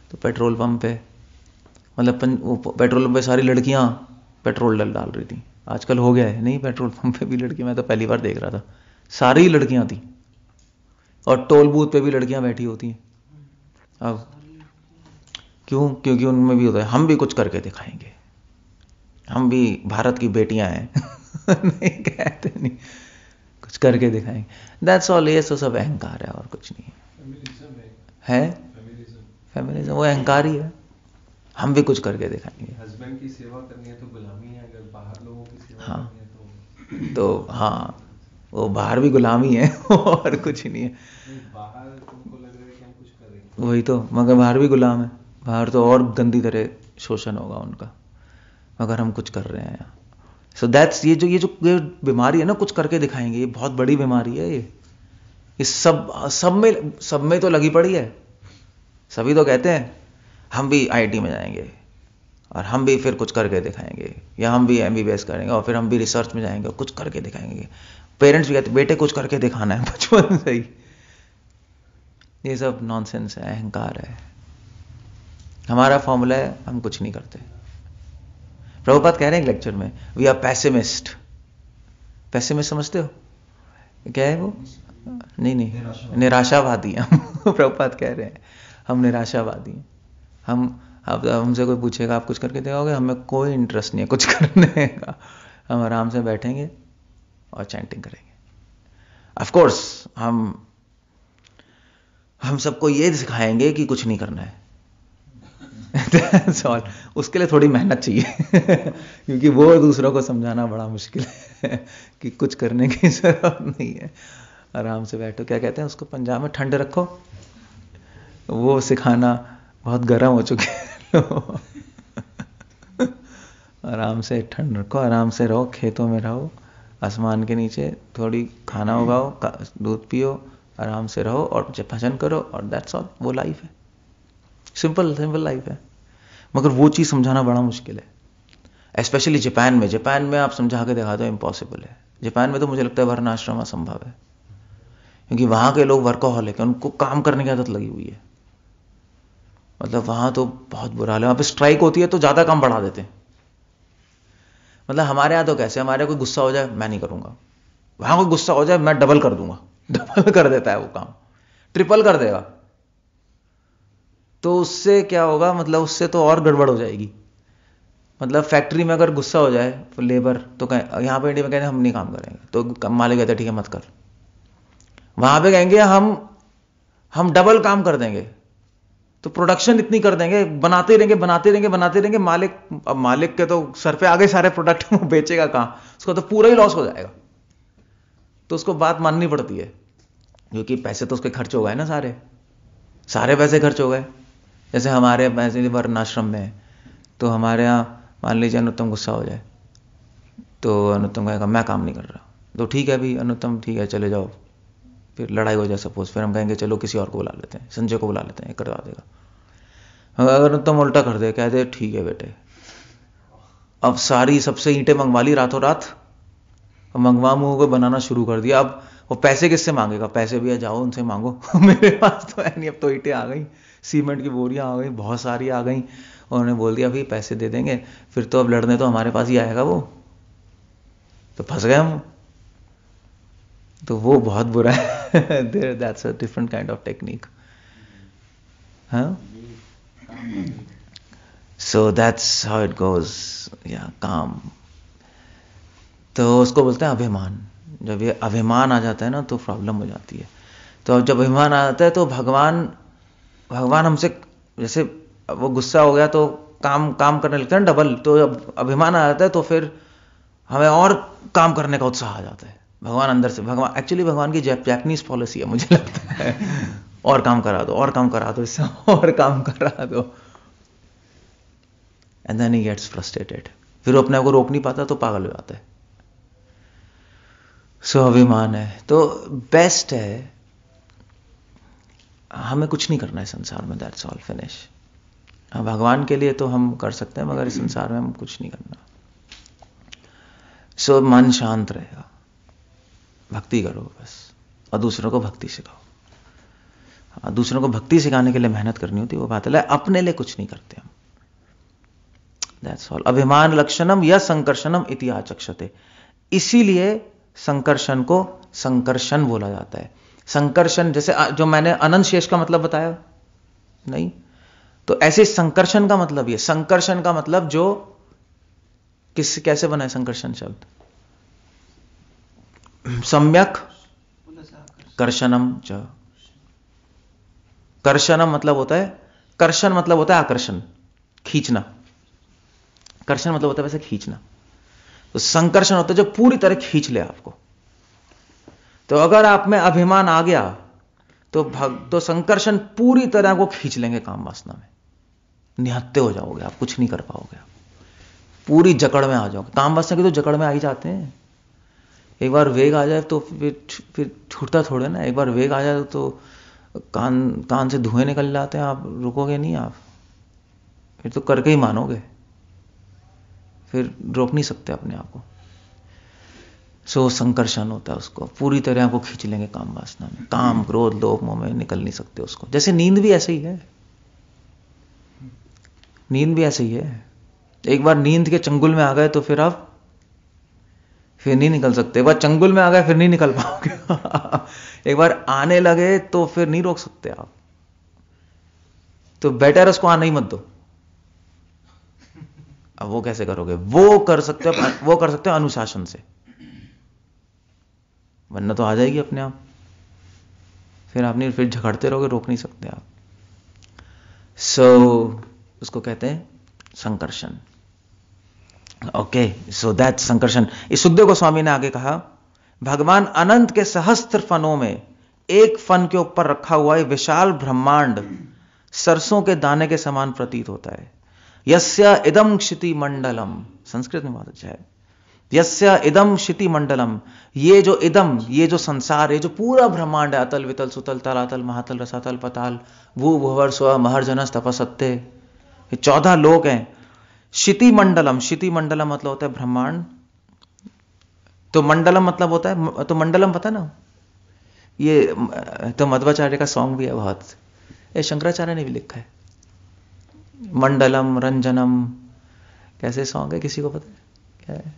तो पेट्रोल पंप पे मतलब पेट्रोल पंप पे सारी लड़कियां पेट्रोल डाल रही थी। आजकल हो गया है नहीं, पेट्रोल पंप पे भी लड़कियां, मैं तो पहली बार देख रहा था, सारी लड़कियां थी। और टोल बूथ पे भी लड़कियां बैठी होती हैं। अब क्यों? क्योंकि उनमें भी होता है हम भी कुछ करके दिखाएंगे, हम भी भारत की बेटियां हैं नहीं कहते नहीं, कुछ करके दिखाएंगे, दैट्स ऑल। ये तो सब अहंकार है और कुछ नहीं है। फेमिनिज्म वो अहंकार ही है, हम भी कुछ करके दिखाएंगे। हस्बैंड की सेवा करनी है तो गुलामी है, अगर बाहर लोगों की सेवा हाँ करनी है तो हाँ, वो बाहर भी गुलामी है और कुछ नहीं है। बाहर तुमको लग रहा है कि हम कुछ कर रहे हैं, वही तो, मगर बाहर भी गुलाम है, बाहर तो और गंदी तरह शोषण होगा उनका, मगर हम कुछ कर रहे हैं यहाँ। सो दैट्स ये जो बीमारी है ना, कुछ करके दिखाएंगे, ये बहुत बड़ी बीमारी है। ये सब में तो लगी पड़ी है। सभी तो कहते हैं हम भी आईआईटी में जाएंगे और हम भी फिर कुछ करके दिखाएंगे, या हम भी एमबीबीएस करेंगे और फिर हम भी रिसर्च में जाएंगे और कुछ करके दिखाएंगे। पेरेंट्स भी कहते बेटे कुछ करके दिखाना है बचपन से ही। ये सब नॉनसेंस है, अहंकार है। हमारा फॉर्मूला है हम कुछ नहीं करते। प्रभुपाद कह रहे हैं लेक्चर में, वी आर पैसिमिस्ट। पैसिमिस्ट समझते हो क्या है वो? नहीं, निराशावादी हम प्रभुपाद कह रहे हैं हम निराशावादी हैं। अब हमसे कोई पूछेगा आप कुछ करके दिखाओगे, हमें कोई इंटरेस्ट नहीं है कुछ करने का। हम आराम से बैठेंगे और चैंटिंग करेंगे। ऑफ कोर्स हम सबको ये सिखाएंगे कि कुछ नहीं करना है That's all. उसके लिए थोड़ी मेहनत चाहिए क्योंकि वो दूसरों को समझाना बड़ा मुश्किल है कि कुछ करने की जरूरत नहीं है, आराम से बैठो। क्या कहते हैं उसको पंजाब में, ठंड रखो, वो सिखाना बहुत गर्म हो चुके हैं आराम से ठंड रखो, आराम से रहो, खेतों में रहो, आसमान के नीचे थोड़ी खाना उगाओ, दूध पियो, आराम से रहो और भजन करो, और दैट्स ऑल। वो लाइफ है, सिंपल लाइफ है। मगर वो चीज समझाना बड़ा मुश्किल है। स्पेशली जापान में आप समझा के दिखा दो, इम्पॉसिबल है। जापान में तो मुझे लगता है वर्णाश्रम असंभव है, क्योंकि वहां के लोग वर्कोहॉलिक हैं, उनको काम करने की आदत लगी हुई है। मतलब वहां तो बहुत बुरा हाल है, वहां पे स्ट्राइक होती है तो ज्यादा काम बढ़ा देते हैं। मतलब हमारे यहाँ तो कैसे, हमारे कोई गुस्सा हो जाए मैं नहीं करूंगा, वहां कोई गुस्सा हो जाए मैं डबल कर दूंगा, डबल कर देता है वो काम, ट्रिपल कर देगा। तो उससे क्या होगा, मतलब उससे तो और गड़बड़ हो जाएगी। मतलब फैक्ट्री में अगर गुस्सा हो जाए तो लेबर, तो यहाँ पे इंडिया में कहते हैं हम नहीं काम करेंगे, तो मालिक कहते हैं ठीक है मत कर। वहां पे कहेंगे हम डबल काम कर देंगे, तो प्रोडक्शन इतनी कर देंगे, बनाते रहेंगे। मालिक के तो सर पे आ गए सारे प्रोडक्ट, वो बेचेगा कहां, उसको तो पूरा ही लॉस हो जाएगा। तो उसको बात माननी पड़ती है, क्योंकि पैसे तो उसके खर्च हो गए ना, सारे पैसे खर्च हो गए। जैसे हमारे पैसे वर्णाश्रम में है, तो हमारे यहाँ मान लीजिए अनुत्तम गुस्सा हो जाए, तो अनुत्तम कहेगा मैं काम नहीं कर रहा, तो ठीक है भाई अनुत्तम, ठीक है चले जाओ। फिर लड़ाई हो जाए सपोज, फिर हम कहेंगे चलो किसी और को बुला लेते हैं, संजय को बुला लेते हैं, करवा देगा। अगर अनुत्तम उल्टा कर दे, कह दे ठीक है बेटे, अब सारी सबसे ईंटें मंगवा ली रातों रात, मंगवा मुंह को बनाना शुरू कर दिया। अब वो पैसे किससे मांगेगा, पैसे भी है जाओ उनसे मांगो मेरे पास तो है नहीं, अब तो ईंटें आ गई, सीमेंट की बोरियां आ गई, बहुत सारी आ गई। उन्होंने बोल दिया भाई पैसे दे देंगे, फिर तो अब लड़ने तो हमारे पास ही आएगा वो, तो फंस गए हम। तो वो बहुत बुरा है that's a different kind of technique. हाँ, so that's how it goes. या काम, तो उसको बोलते हैं अभिमान। जब ये अभिमान आ जाता है ना तो प्रॉब्लम हो जाती है। तो अब जब अभिमान आ जाता है तो भगवान हमसे, जैसे वो गुस्सा हो गया तो काम करने लगता है ना डबल, तो जब अभिमान आ जाता है तो फिर हमें और काम करने का उत्साह आ जाता है। भगवान अंदर से, एक्चुअली भगवान की जापानीज पॉलिसी है मुझे लगता है और काम करा दो इससे और काम करा दो, and then he gets frustrated, फिर वो अपने आप को रोक नहीं पाता तो पागल हो जाता है। सो अभिमान है। तो बेस्ट है हमें कुछ नहीं करना है संसार में, दैट्स ऑल, फिनिश। भगवान के लिए तो हम कर सकते हैं, मगर इस संसार में हम कुछ नहीं करना। सो मन शांत रहेगा, भक्ति करो बस, और दूसरों को भक्ति सिखाओ। दूसरों को भक्ति सिखाने के लिए मेहनत करनी होती है, वो बात है, अपने लिए कुछ नहीं करते हम। That's all. अभिमान लक्षणम या संकर्षणम इति आचक्षते। इसीलिए संकर्षण को संकर्षण बोला जाता है। संकर्षण जैसे जो मैंने अनंत शेष का मतलब बताया नहीं, तो ऐसे संकर्षण का मतलब ये, संकर्षण का मतलब जो कैसे बना है संकर्षण शब्द, सम्यक कर्षणम च। कर्षणम मतलब होता है, कर्षण मतलब होता है आकर्षण, खींचना। कर्षण मतलब होता है वैसे खींचना। तो संकर्षण होता है जो पूरी तरह खींच ले आपको। तो अगर आप में अभिमान आ गया तो संकर्षण पूरी तरह को खींच लेंगे काम वासना में, निहत्ते हो जाओगे आप, कुछ नहीं कर पाओगे, आप पूरी जकड़ में आ जाओगे। काम वासना की तो जकड़ में आ ही जाते हैं। एक बार वेग आ जाए तो फिर छूटता थोड़े ना। एक बार वेग आ जाए तो कान से धुएं निकल जाते हैं, आप रुकोगे नहीं, आप फिर तो करके ही मानोगे, फिर रोक नहीं सकते अपने आप को। सो संकर्षण होता है, उसको पूरी तरह आपको खींच लेंगे काम वासना में, काम क्रोध लोभ मोह में निकल नहीं सकते उसको। जैसे नींद भी ऐसे ही है, नींद भी ऐसे ही है। एक बार नींद के चंगुल में आ गए तो फिर आप फिर नहीं निकल सकते। एक बार चंगुल में आ गए फिर नहीं निकल पाओगे। एक बार आने लगे तो फिर नहीं रोक सकते आप। तो बेटर उसको आना ही मत दो। अब वो कैसे करोगे? वो कर सकते हो अनुशासन से, वरना तो आ जाएगी अपने आप। फिर आप नहीं, फिर झगड़ते रहोगे, रोक नहीं सकते आप। उसको कहते हैं Sankarshan. Okay, so that Sankarshan. इस सुखदेव गोस्वामी ने आगे कहा, भगवान अनंत के सहस्त्र फनों में एक फन के ऊपर रखा हुआ है विशाल ब्रह्मांड सरसों के दाने के समान प्रतीत होता है। यस्य इदम क्षिति मंडलम, संस्कृत में बहुत अच्छा है। यस्य इदम क्षिति मंडलम, ये जो इदम, ये जो संसार, ये जो पूरा ब्रह्मांड है, अतल वितल सुतल तलातल महातल रसातल पताल भू भुवर स्व महर्जनस तपसत्ते, ये 14 लोक हैं। क्षिति मंडलम, क्षिति मंडलम मतलब होता है ब्रह्मांड। तो मंडलम मतलब होता है, तो मंडलम पता ना, ये तो मध्वाचार्य का सॉन्ग भी है बहुत, ये शंकराचार्य ने भी लिखा है। मंडलम रंजनम, कैसे सॉन्ग है, किसी को पता है क्या है?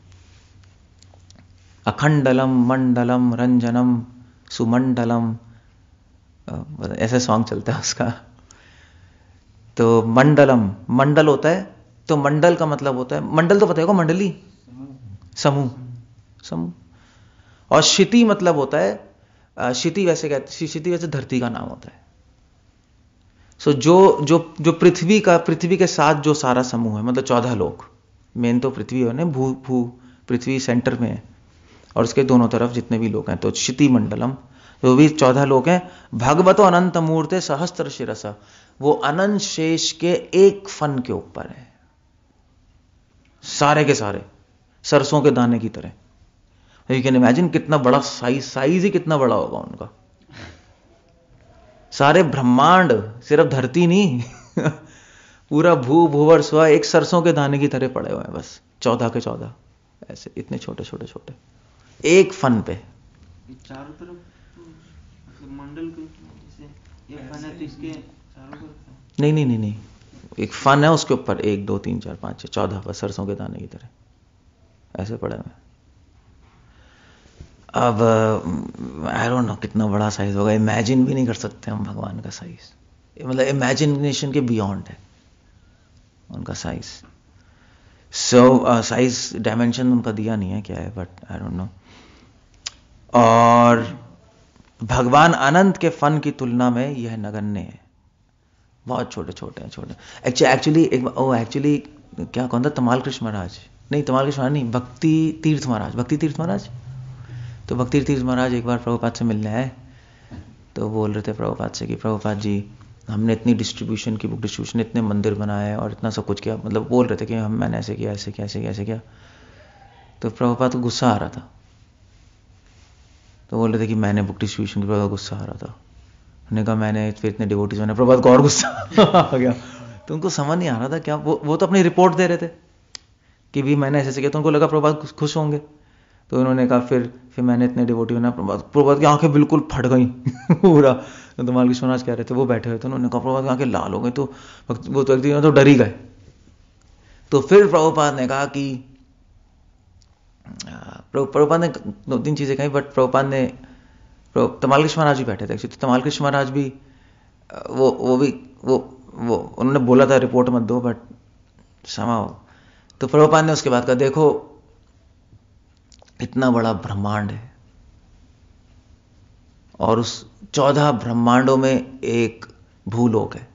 अखंडलम मंडलम रंजनम सुमंडलम, ऐसे सॉन्ग चलता है उसका। तो मंडलम, मंडल होता है, तो मंडल का मतलब होता है, मंडल तो पता होगा, मंडली समूह, समूह। और क्षिति मतलब होता है, क्षिति वैसे कहते, क्षिति वैसे धरती का नाम होता है। सो जो पृथ्वी के साथ जो सारा समूह है, मतलब 14 लोक, मेन तो पृथ्वी है ना, भू पृथ्वी सेंटर में है, और उसके दोनों तरफ जितने भी लोग हैं, तो क्षिति मंडलम, जो भी 14 लोग हैं। भगवतो अनंत मूर्ते सहस्त्र शिरसा, वो अनंत शेष के एक फन के ऊपर है, सारे के सारे सरसों के दाने की तरह। यू कैन इमेजिन कितना बड़ा साइज ही कितना बड़ा होगा उनका। सारे ब्रह्मांड, सिर्फ धरती नहीं पूरा भू भूवर स्व एक सरसों के दाने की तरह पड़े हुए हैं, बस 14 के 14 ऐसे, इतने छोटे छोटे छोटे एक फन पे। चारों तरफ मतलब मंडल के जैसे ये फन है तो इसके चारों तरफ नहीं, एक फन है उसके ऊपर 1 2 3 4 5 6 14 बस सरसों के दाने की तरह ऐसे पड़े हुए। अब आई डोंट नो कितना बड़ा साइज होगा, इमेजिन भी नहीं कर सकते हम भगवान का साइज, मतलब इमेजिनेशन के बियॉन्ड है उनका साइज। सो साइज डायमेंशन उनका दिया नहीं है क्या है, बट आई डोंट नो। और भगवान अनंत के फन की तुलना में यह नगण्य है, बहुत छोटे छोटे हैं, छोटे। एक्चुअली क्या कौन था, तमाल कृष्ण महाराज, नहीं तमाल कृष्ण महाराज नहीं, भक्ति तीर्थ महाराज। तो भक्ति तीर्थ महाराज एक बार प्रभुपाद से मिलने आए, तो बोल रहे थे प्रभुपाद से कि प्रभुपाद जी, हमने इतनी डिस्ट्रीब्यूशन की, बुक डिस्ट्रीब्यूशन, इतने मंदिर बनाए और इतना सब कुछ किया, मतलब बोल रहे थे कि मैंने ऐसे किया। तो प्रभुपाद को गुस्सा आ रहा था, तो बोल रहे थे कि मैंने बुक डिस्ट्रीब्यूशन की, गुस्सा आ रहा था। उन्होंने कहा मैंने फिर इतने डिवोटीज मैंने, प्रभुपाद को और गुस्सा आ गया। तो उनको समझ नहीं आ रहा था क्या, वो तो अपनी रिपोर्ट दे रहे थे कि भी मैंने ऐसे किया, तो उनको लगा प्रभुपाद खुश होंगे, तो उन्होंने कहा फिर मैंने इतने डिवोटी होना, प्रभुपाद की आंखें बिल्कुल फट गई पूरा। तो धमाल कृष्ण महाराज कह रहे थे, वो बैठे हुए थे, उन्होंने कहा प्रभुपाद की आंखें लाल हो गई, तो वो तो एक दिन तो डर ही गए। तो फिर प्रभुपाद ने कहा कि प्रभुपाद ने 2-3 चीजें कही, बट प्रभुपाद ने, धमाल कृष्ण महाराज भी बैठे थे एक्चुअली, तो धमाल कृष्ण महाराज भी वो उन्होंने बोला था रिपोर्ट मत दो, बट समाओ। तो प्रभुपाद ने उसके बाद कहा, देखो इतना बड़ा ब्रह्मांड है और उस 14 ब्रह्मांडों में एक भूलोक है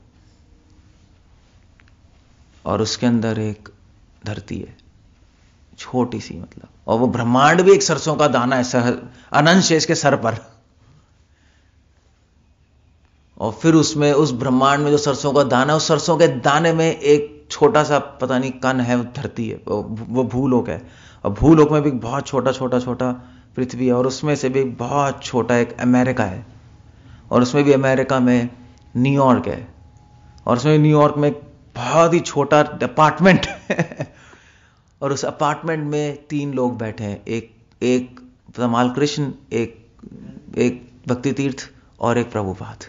और उसके अंदर एक धरती है, छोटी सी मतलब, और वो ब्रह्मांड भी एक सरसों का दाना है अनंत शेष के सर पर। और फिर उसमें उस ब्रह्मांड में जो सरसों का दाना है, उस सरसों के दाने में एक छोटा सा पता नहीं कण है, वो धरती है, वो भूलोक है। और भूलोक में भी बहुत छोटा पृथ्वी है, और उसमें से भी बहुत छोटा एक अमेरिका है, और उसमें भी अमेरिका में न्यूयॉर्क है, और उसमें न्यूयॉर्क में बहुत ही छोटा अपार्टमेंट है और उस अपार्टमेंट में 3 लोग बैठे हैं, एक धमाल कृष्ण, एक भक्ति तीर्थ और एक प्रभुपाद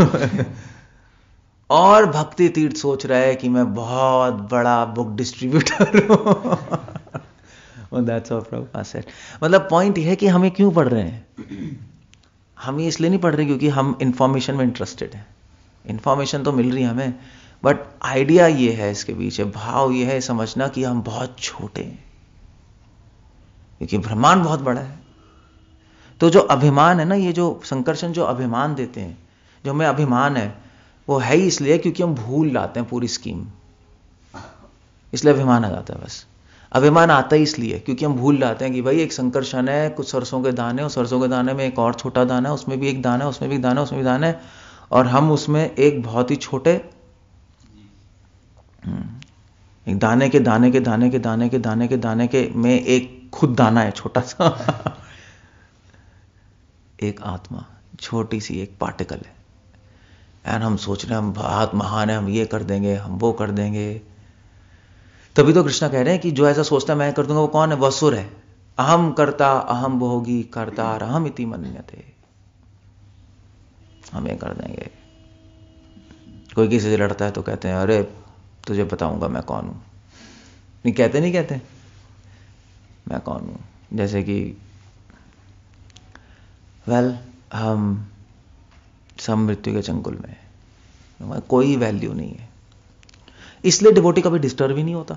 और भक्ति तीर्थ सोच रहा है कि मैं बहुत बड़ा बुक डिस्ट्रीब्यूटर हूं। That's what Prabhupada said. मतलब पॉइंट यह है कि हमें क्यों पढ़ रहे हैं, हम ये इसलिए नहीं पढ़ रहे क्योंकि हम इंफॉर्मेशन में इंटरेस्टेड हैं, इंफॉर्मेशन तो मिल रही है हमें, बट आइडिया ये है, इसके पीछे भाव ये है समझना कि हम बहुत छोटे हैं क्योंकि ब्रह्मांड बहुत बड़ा है। तो जो अभिमान है ना, ये जो संकर्षण जो अभिमान देते हैं, जो हमें अभिमान है, वो है ही इसलिए क्योंकि हम भूल जाते हैं पूरी स्कीम, इसलिए अभिमान आ जाता है। बस अभिमान आता ही इसलिए क्योंकि हम भूल जाते हैं कि भाई एक संकर्षण है, कुछ सरसों के दाने, और सरसों के दाने में एक और छोटा दाना है, उसमें भी एक दाना है, उसमें भी एक दाना है, उसमें भी दाना है, और हम उसमें एक बहुत ही छोटे एक दाने के दाने के दाने के दाने के दाने के दाने के में एक खुद दाना है छोटा सा एक आत्मा छोटी सी एक पार्टिकल है, एंड हम सोच रहे हैं हम बहुत महान है, हम ये कर देंगे, हम वो कर देंगे। तभी तो कृष्णा कह रहे हैं कि जो ऐसा सोचता है मैं कर दूंगा, वो कौन है? वो असुर है। अहम कर्ता अहम भोगी कर्तार अहम इति मन्यते, हम ये कर देंगे। कोई किसी से लड़ता है तो कहते हैं अरे तुझे बताऊंगा मैं कौन हूं। नहीं कहते मैं कौन हूं। जैसे कि हम सब मृत्यु के चंगुल में, कोई वैल्यू नहीं है, इसलिए डिवोटी कभी डिस्टर्ब ही नहीं होता।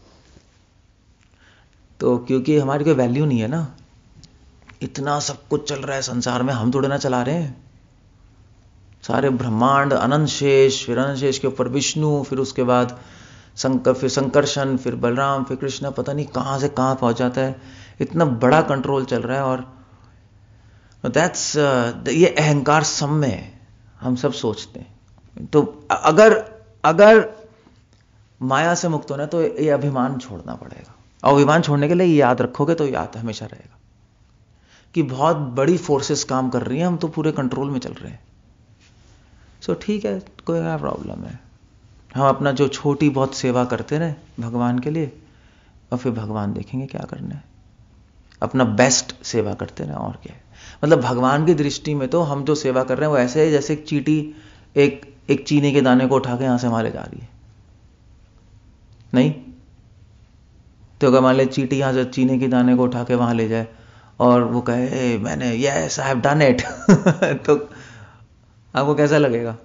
तो क्योंकि हमारी कोई वैल्यू नहीं है ना, इतना सब कुछ चल रहा है संसार में, हम थोड़े ना चला रहे हैं। सारे ब्रह्मांड, अनंत शेष, फिर अनंत शेष के ऊपर विष्णु, फिर उसके बाद फिर संकर्षण, फिर बलराम, फिर कृष्ण, पता नहीं कहां से कहां पहुंच जाता है। इतना बड़ा कंट्रोल चल रहा है। और दैट्स ये अहंकार सब में है, हम सब सोचते हैं। तो अगर माया से मुक्त होना है तो ये अभिमान छोड़ना पड़ेगा। और अभिमान छोड़ने के लिए याद रखोगे तो याद हमेशा रहेगा कि बहुत बड़ी फोर्सेस काम कर रही हैं, हम तो पूरे कंट्रोल में चल रहे हैं। सो ठीक है, कोई क्या प्रॉब्लम है। हम अपना जो छोटी बहुत सेवा करते रहे भगवान के लिए, और फिर भगवान देखेंगे क्या करना है। अपना बेस्ट सेवा करते रहे, और क्या है। मतलब भगवान की दृष्टि में तो हम जो सेवा कर रहे हैं वो ऐसे है जैसे एक चींटी एक चीनी के दाने को उठा के यहां से वहां ले जा रही है। नहीं तो अगर मान ले चींटी यहां से चीनी के दाने को उठा के वहां ले जाए और वो कहे मैंने yes I have done it तो आपको कैसा लगेगा?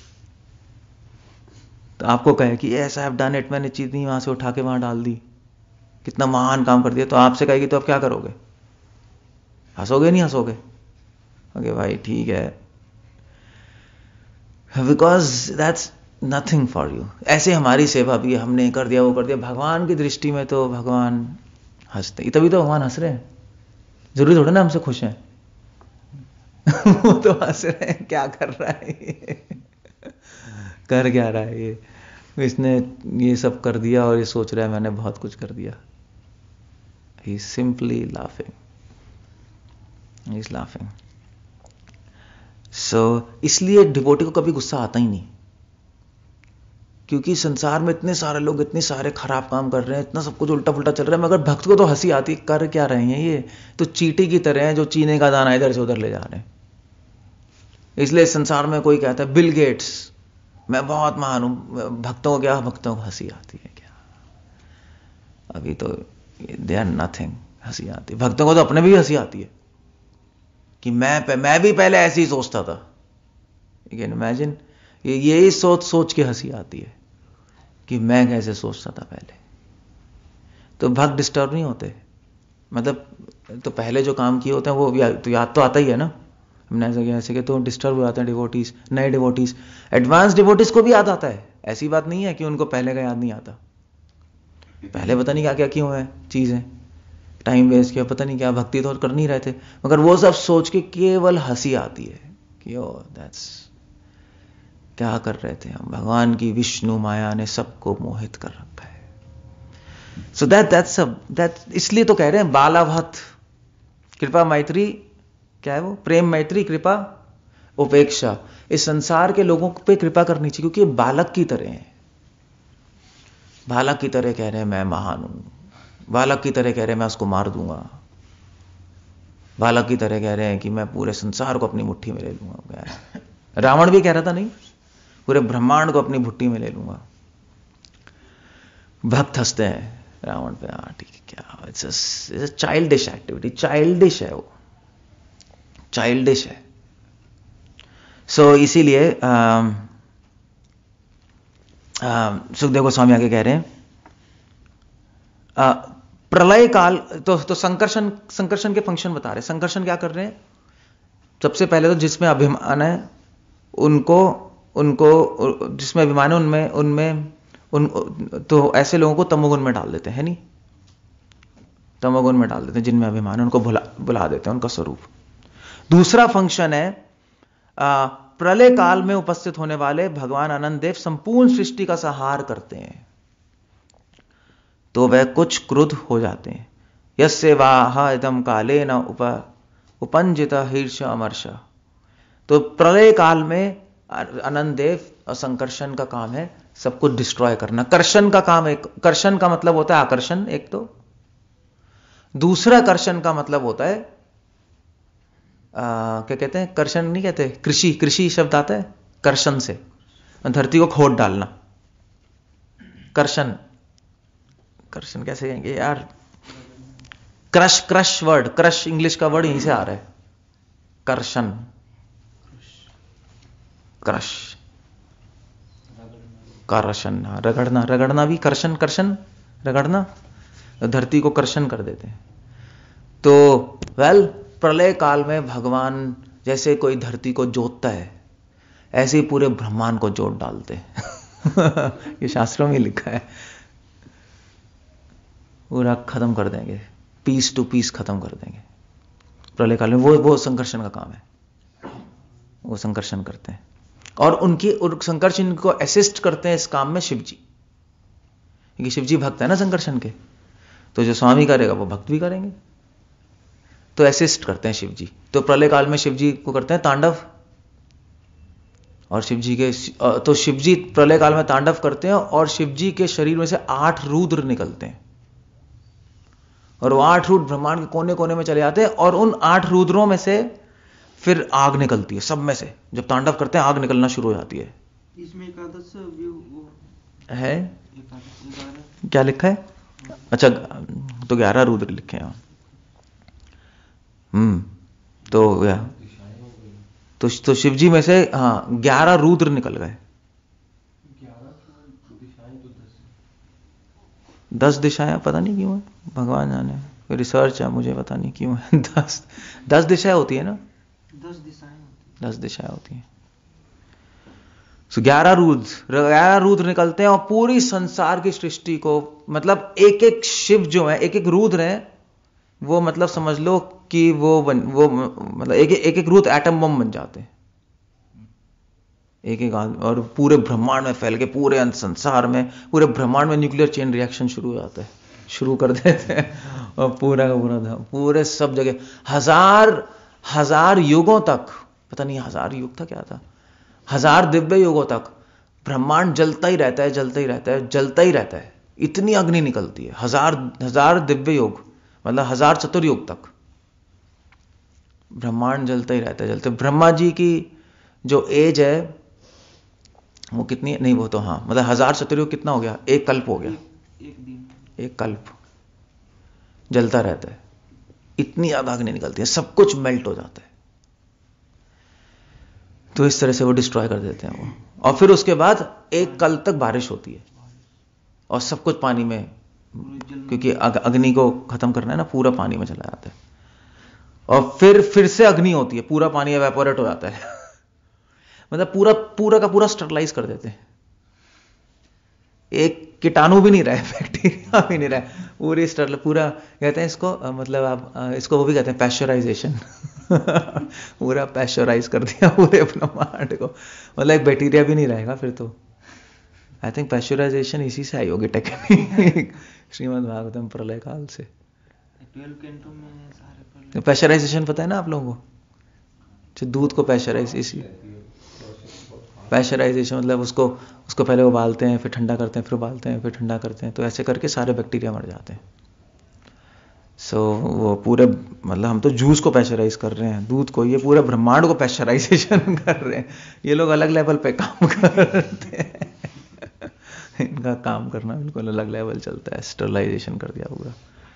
तो आपको कहे कि yes I have done it, मैंने चीनी वहां से उठा के वहां डाल दी, कितना महान काम कर दिया। तो आपसे कहेगी तो आप क्या करोगे? हंसोगे? नहीं हंसोगे? ओके भाई ठीक है, because that's nothing for you. ऐसे हमारी सेवा भी, हमने कर दिया वो कर दिया। भगवान की दृष्टि में तो भगवान हंसते, तभी तो भगवान हंस रहे हैं। जरूरी थोड़ा ना हमसे खुश हैं वो तो हंस रहे हैं, क्या कर रहा है कर क्या रहा है ये, इसने ये सब कर दिया और ये सोच रहा है मैंने बहुत कुछ कर दिया। He simply laughing, he is laughing. So इसलिए डिवोटी को कभी गुस्सा आता ही नहीं, क्योंकि संसार में इतने सारे लोग इतने सारे खराब काम कर रहे हैं, इतना सब कुछ उल्टा पुल्टा चल रहा है, मगर भक्त को तो हंसी आती, कर क्या रहे हैं ये तो चींटी की तरह हैं जो चीने का दाना इधर से उधर ले जा रहे हैं। इसलिए संसार में कोई कहता है बिल गेट्स मैं बहुत महान हूं, भक्तों को क्या, भक्तों को हंसी आती है क्या? अभी तो दे आर नथिंग, हंसी आती है भक्तों को, तो अपने भी हंसी आती है कि मैं भी पहले ऐसे ही सोचता था। यू कैन इमेजिन, यही सोच सोच के हंसी आती है कि मैं कैसे सोचता था पहले। तो भक्त डिस्टर्ब नहीं होते, मतलब तो पहले जो काम किए होते हैं वो तो याद तो आता ही है ना, हमने ऐसे कि तो डिस्टर्ब हो जाते हैं डिवोटीज, नए डिवोटीज, एडवांस डिवोटीज को भी याद आता है। ऐसी बात नहीं है कि उनको पहले का याद नहीं आता, पहले पता नहीं क्या क्या क्यों है चीजें, टाइम वेस्ट किया, पता नहीं क्या, भक्ति तो कर नहीं रहे थे, मगर वो सब सोच के केवल हंसी आती है कि ओ दैट्स क्या कर रहे थे हम, भगवान की विष्णु माया ने सबको मोहित कर रखा है। सो दैट इसलिए तो कह रहे हैं बालाभत कृपा मैत्री, क्या है वो, प्रेम मैत्री कृपा उपेक्षा। इस संसार के लोगों पे कृपा करनी चाहिए क्योंकि ये बालक की तरह हैं, बालक की तरह कह रहे हैं मैं महान हूं, बालक की तरह कह रहे हैं मैं उसको मार दूंगा, बालक की तरह कह रहे हैं कि मैं पूरे संसार को अपनी मुट्ठी में ले लूंगा। रावण भी कह रहा था नहीं, पूरे ब्रह्मांड को अपनी भुट्टी में ले लूंगा। भक्त हंसते हैं रावण पे, हाँ ठीक है क्या, इट्स चाइल्डिश एक्टिविटी, चाइल्डिश है वो, चाइल्डिश है। सो इसीलिए सुखदेव गोस्वामी आगे कह रहे हैं प्रलय काल, तो संकर्षण के फंक्शन बता रहे हैं। संकर्षण क्या कर रहे हैं, सबसे पहले तो जिसमें अभिमान है उनको जिसमें अभिमान है उनमें तो ऐसे लोगों को तमोगुण में डाल देते हैं, नहीं, तमोगुण में डाल देते हैं, जिनमें अभिमान है उनको बुला देते हैं उनका स्वरूप। दूसरा फंक्शन है प्रलय काल में उपस्थित होने वाले भगवान आनंद देव संपूर्ण सृष्टि का संहार करते हैं, तो वह कुछ क्रुद्ध हो जाते हैं। यस्य वाह इदम काले न उपंजित हीर्ष अमर्ष। तो प्रलय काल में आनंद देव और संकर्षण का काम है सब कुछ डिस्ट्रॉय करना। कर्षण का काम है, कर्षण का मतलब होता है आकर्षण एक तो, दूसरा कर्षण का मतलब होता है क्या कहते हैं, कर्षण नहीं कहते, कृषि शब्द आता है कर्षण से, धरती को खोद डालना। कर्षण कैसे कहेंगे यार, क्रश वर्ड, क्रश इंग्लिश का वर्ड यहीं से आ रहा है, कर्षण, क्रश, कर्षण, रगड़ना भी कर्षण, रगड़ना, धरती को कर्षण कर देते हैं। तो प्रलय काल में भगवान जैसे कोई धरती को जोतता है ऐसे ही पूरे ब्रह्मांड को जोत डालते हैं। ये शास्त्रों में लिखा है, पूरा खत्म कर देंगे, पीस टू पीस खत्म कर देंगे प्रलय काल में। वो संकर्षण का काम है, वो संकर्षण करते हैं और संकर्षण को असिस्ट करते हैं इस काम में शिवजी, क्योंकि शिवजी भक्त है ना संकर्षण के, तो जो स्वामी करेगा वो भक्त भी करेंगे, तो असिस्ट करते हैं शिवजी। तो प्रलय काल में शिवजी को करते हैं तांडव, और शिवजी प्रलय काल में तांडव करते हैं और शिवजी के शरीर में से 8 रुद्र निकलते हैं और वो 8 रुद्र ब्रह्मांड के कोने कोने में चले जाते हैं और उन 8 रुद्रों में से फिर आग निकलती है, सब में से जब तांडव करते हैं आग निकलना शुरू हो जाती है। इसमें एकादश है क्या लिखा है, अच्छा तो 11 रुद्र लिखे हैं। तो शिवजी में से 11 रुद्र निकल गए। 10 दिशाएं पता नहीं क्यों है, भगवान जाने, कोई रिसर्च है, मुझे पता नहीं क्यों है। 10 दिशाएं होती है ना, 10 दिशाएं होती हैं। 11 रुद्र निकलते हैं और पूरी संसार की सृष्टि को, मतलब एक एक शिव जो है, एक एक रुद्र है, वो मतलब समझ लो कि वो मतलब एक एक रुद्र एटम बम बन जाते हैं, एक और पूरे ब्रह्मांड में फैल के पूरे संसार में, पूरे ब्रह्मांड में न्यूक्लियर चेन रिएक्शन शुरू हो जाता है, शुरू कर देते हैं और पूरा का पूरा पूरे सब जगह हजार युगों तक, पता नहीं 1000 युग था क्या था, 1000 दिव्य युगों तक ब्रह्मांड जलता ही रहता है, जलता ही रहता है, जलता ही रहता है। इतनी अग्नि निकलती है, हजार दिव्य योग, मतलब 1000 चतुर्युग तक ब्रह्मांड जलता ही रहता है, जलते। ब्रह्मा जी की जो एज है वो कितनी, नहीं वो तो हाँ, मतलब 1000 चतुर्युग कितना हो गया, एक कल्प हो गया, एक दिन, एक कल्प जलता रहता है। इतनी अग्नि निकलती है, सब कुछ मेल्ट हो जाता है। तो इस तरह से वो डिस्ट्रॉय कर देते हैं वो। और फिर उसके बाद एक कल तक बारिश होती है और सब कुछ पानी में, क्योंकि अग्नि को खत्म करना है ना, पूरा पानी में चला जाता है। और फिर से अग्नि होती है, पूरा पानी एवेपोरेट हो जाता है मतलब पूरा का पूरा स्टरलाइज कर देते हैं। एक कीटाणु भी नहीं रहा है, बैक्टीरिया भी नहीं रहा है, पूरी स्टरल, पूरा कहते हैं इसको, मतलब आप इसको वो भी कहते हैं पैस्चराइजेशन पूरा पैस्चराइज कर दिया पूरे ब्रह्मांड को, मतलब एक बैक्टीरिया भी नहीं रहेगा फिर तो। आई थिंक पैस्चराइजेशन इसी से आई होगी टेक्निक श्रीमद् भागवतम प्रलय काल से। 12 कैंटो में सारे पैस्चराइजेशन पता है ना आप लोगों को, दूध को पैस्चराइजेशन मतलब उसको पहले उबालते हैं, फिर ठंडा करते हैं, फिर उबालते हैं, फिर ठंडा करते हैं, तो ऐसे करके सारे बैक्टीरिया मर जाते हैं। वो पूरे, मतलब हम तो जूस को पैस्चराइज कर रहे हैं, दूध को, ये पूरे ब्रह्मांड को पैस्चराइजेशन कर रहे हैं। ये लोग अलग लेवल पे काम करते हैं इनका काम करना बिल्कुल अलग लेवल चलता है, स्टरलाइजेशन कर दिया पूरा।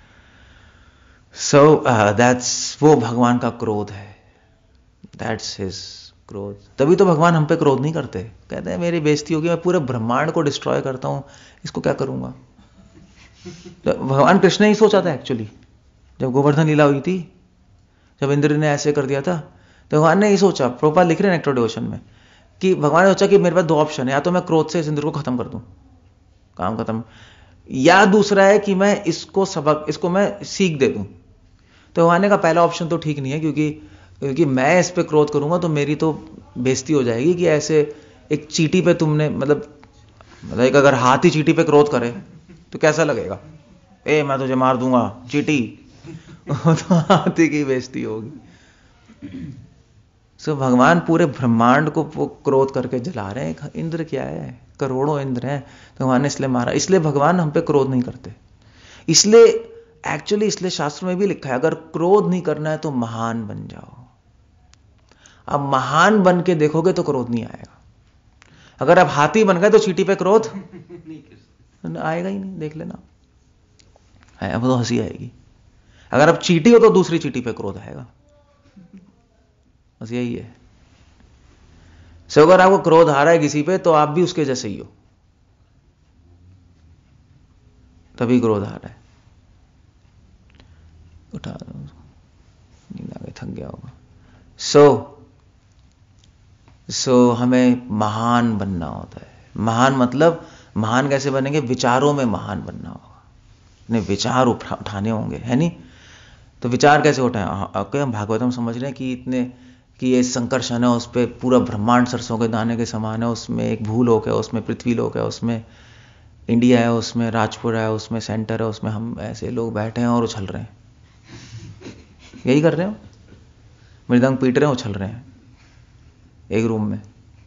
दैट्स वो भगवान का क्रोध है, दैट्स हिज क्रोध। तभी तो भगवान हम पे क्रोध नहीं करते, कहते हैं मेरी बेइज्जती होगी, मैं पूरे ब्रह्मांड को डिस्ट्रॉय करता हूं, इसको क्या करूंगा। तो भगवान कृष्ण ही सोचा था एक्चुअली, जब गोवर्धन लीला हुई थी, जब इंद्र ने ऐसे कर दिया था, तो भगवान ने ही सोचा, प्रभुपाद लिख रहे हैं नेक्टर डिवोशन में, कि भगवान ने सोचा कि मेरे पास 2 ऑप्शन है, या तो मैं क्रोध से इस इंद्र को खत्म कर दूं, काम खत्म, या दूसरा है कि मैं इसको मैं सीख दे दूं। तो भगवान ने कहा पहला ऑप्शन तो ठीक नहीं है, क्योंकि मैं इस पे क्रोध करूंगा तो मेरी तो बेइज्जती हो जाएगी, कि ऐसे एक चींटी पे तुमने, मतलब एक अगर हाथी चींटी पे क्रोध करे तो कैसा लगेगा, मैं तुझे मार दूंगा चींटी तो हाथी की बेइज्जती होगी। भगवान पूरे ब्रह्मांड को क्रोध करके जला रहे हैं। इंद्र क्या है, करोड़ों इंद्र हैं, तो भगवान ने इसलिए मारा। इसलिए भगवान हम पे क्रोध नहीं करते। इसलिए शास्त्र में भी लिखा है, अगर क्रोध नहीं करना है तो महान बन जाओ। अब महान बन के देखोगे तो क्रोध नहीं आएगा। अगर आप हाथी बन गए तो चींटी पे क्रोध आएगा ही नहीं, देख लेना, अब तो हंसी आएगी। अगर आप चींटी हो तो दूसरी चींटी पे क्रोध आएगा, बस यही है। अगर आपको क्रोध आ रहा है किसी पे, तो आप भी उसके जैसे ही हो, तभी क्रोध आ रहा है। उठा दो, नींद आ गई, थक गया होगा। हमें महान बनना होता है। महान मतलब, महान कैसे बनेंगे, विचारों में महान बनना होगा, अपने विचार उठाने होंगे, है नहीं। तो विचार कैसे उठाएं, हम भागवतम समझ रहे हैं कि ये संकर्षण है, उस पर पूरा ब्रह्मांड सरसों के दाने के समान है, उसमें एक भूलोक है, उसमें पृथ्वीलोक है, उसमें इंडिया है, उसमें राजपुर है, उसमें सेंटर है, उसमें हम ऐसे लोग बैठे हैं और उछल रहे हैं। यही कर रहे हो, मृदंग पीट रहे हैं, उछल रहे हैं एक रूम में,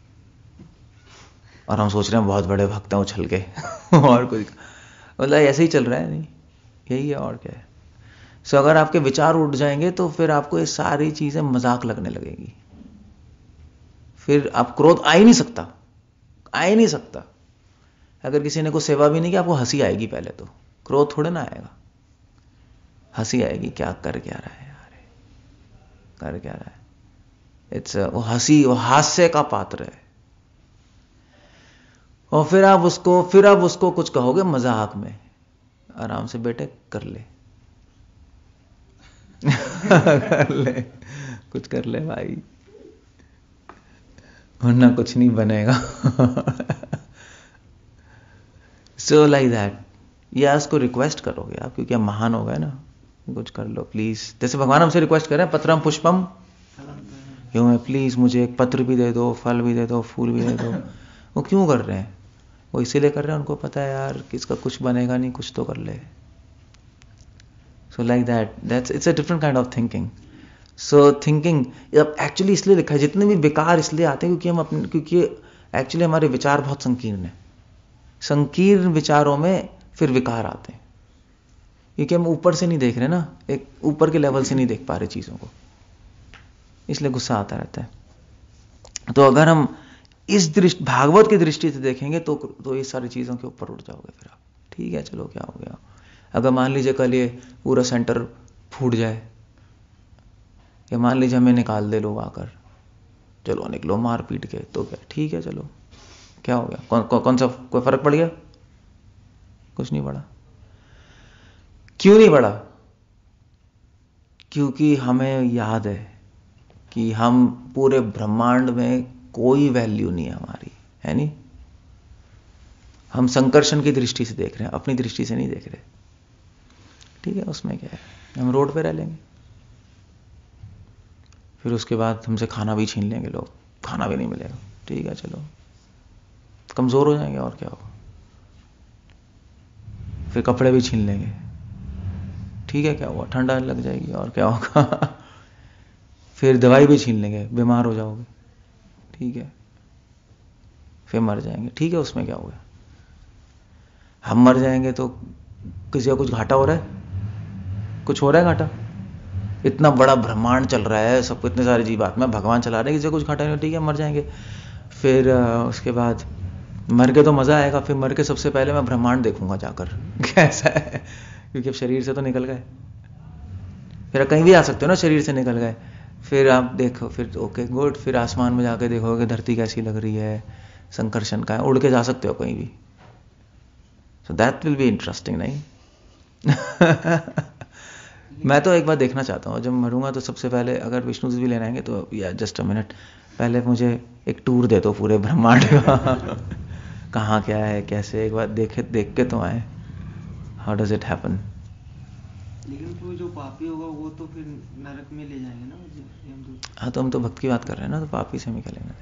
और हम सोच रहे हैं बहुत बड़े भक्त हैं उछल के और कुछ, मतलब ऐसे ही चल रहा है। नहीं, यही है, और क्या है। अगर आपके विचार उठ जाएंगे तो फिर आपको ये सारी चीजें मजाक लगने लगेगी, फिर आप क्रोध आ ही नहीं सकता। अगर किसी ने कोई सेवा भी नहीं की, आपको हंसी आएगी पहले, तो क्रोध थोड़े ना आएगा, हंसी आएगी, क्या कर क्या रहा है यार, कर क्या रहा है। वो हंसी, वो हास्य का पात्र है। और फिर आप उसको कुछ कहोगे मजाक में, आराम से बेटे कर ले कुछ कर ले भाई, वरना कुछ नहीं बनेगा। लाइक दैट, या उसको रिक्वेस्ट करोगे आप, क्योंकि आप महान हो गए ना, कुछ कर लो प्लीज। जैसे भगवान हमसे रिक्वेस्ट कर रहे हैं, पत्रम पुष्पम यूं है, प्लीज मुझे एक पत्र भी दे दो, फल भी दे दो, फूल भी दे दो। वो क्यों कर रहे हैं, वो इसीलिए कर रहे हैं, उनको पता है यार किसका कुछ बनेगा नहीं, कुछ तो कर ले। like that's it's a different kind of thinking. thinking actually इसलिए लिखा है, जितने भी विकार इसलिए आते हैं क्योंकि एक्चुअली हमारे विचार बहुत संकीर्ण है। संकीर्ण विचारों में फिर विकार आते हैं, क्योंकि हम ऊपर से नहीं देख रहे ना, एक ऊपर के लेवल से नहीं देख पा रहे चीजों को, इसलिए गुस्सा आता रहता है। तो अगर हम इस दृष्टि, भागवत की दृष्टि से देखेंगे तो ये सारी चीजों के ऊपर उठ जाओगे फिर आप। ठीक है, चलो क्या हो गया। अगर मान लीजिए कल ये पूरा सेंटर फूट जाए, या मान लीजिए हमें निकाल दे लोग आकर, चलो निकलो मार पीट के, तो क्या ठीक है, चलो क्या हो गया, कौन सा कोई फर्क पड़ गया? कुछ नहीं पड़ा। क्यों नहीं पड़ा? क्योंकि हमें याद है कि हम पूरे ब्रह्मांड में कोई वैल्यू नहीं है हमारी, है नहीं। हम संकर्षण की दृष्टि से देख रहे हैं, अपनी दृष्टि से नहीं देख रहे। ठीक है, उसमें क्या है, हम रोड पे रह लेंगे, फिर उसके बाद हमसे खाना भी छीन लेंगे लोग, खाना भी नहीं मिलेगा। ठीक है, चलो कमजोर हो जाएंगे, और क्या होगा। फिर कपड़े भी छीन लेंगे। ठीक है, क्या हुआ, ठंडा लग जाएगी, और क्या होगा। फिर दवाई भी छीन लेंगे, बीमार हो जाओगे। ठीक है, फिर मर जाएंगे। ठीक है, उसमें क्या हो गया। हम मर जाएंगे तो किसी का कुछ घाटा हो रहा है? कुछ हो रहा है घाटा? इतना बड़ा ब्रह्मांड चल रहा है, सबको इतने सारे जीवात्मा भगवान चला रहे हैं, किसी को कुछ घाटा नहीं। ठीक है, मर जाएंगे। फिर उसके बाद मर के तो मजा आएगा, फिर मर के सबसे पहले मैं ब्रह्मांड देखूंगा जाकर कैसा है, क्योंकि अब शरीर से तो निकल गए, फिर कहीं भी आ सकते हो ना, शरीर से निकल गए। फिर आप देखो, फिर ओके गुड, फिर आसमान में जाके देखोगे धरती कैसी लग रही है, संकर्षण का है, उड़ के जा सकते हो कहीं भी। So that will be interesting, नहीं? मैं तो एक बार देखना चाहता हूँ, जब मरूंगा तो सबसे पहले, अगर विष्णु जी भी लेने आएंगे तो या जस्ट अ मिनट, पहले मुझे एक टूर दे दो पूरे ब्रह्मांड का कहाँ क्या है कैसे, एक बार देख के तो आए, हाउ डज इट हैपन। लेकिन कोई जो पापी होगा वो तो फिर नरक में ले जाएंगे ना। हाँ, तो हम तो भक्त की बात कर रहे हैं ना, तो पापी से हम क्या लेंगे।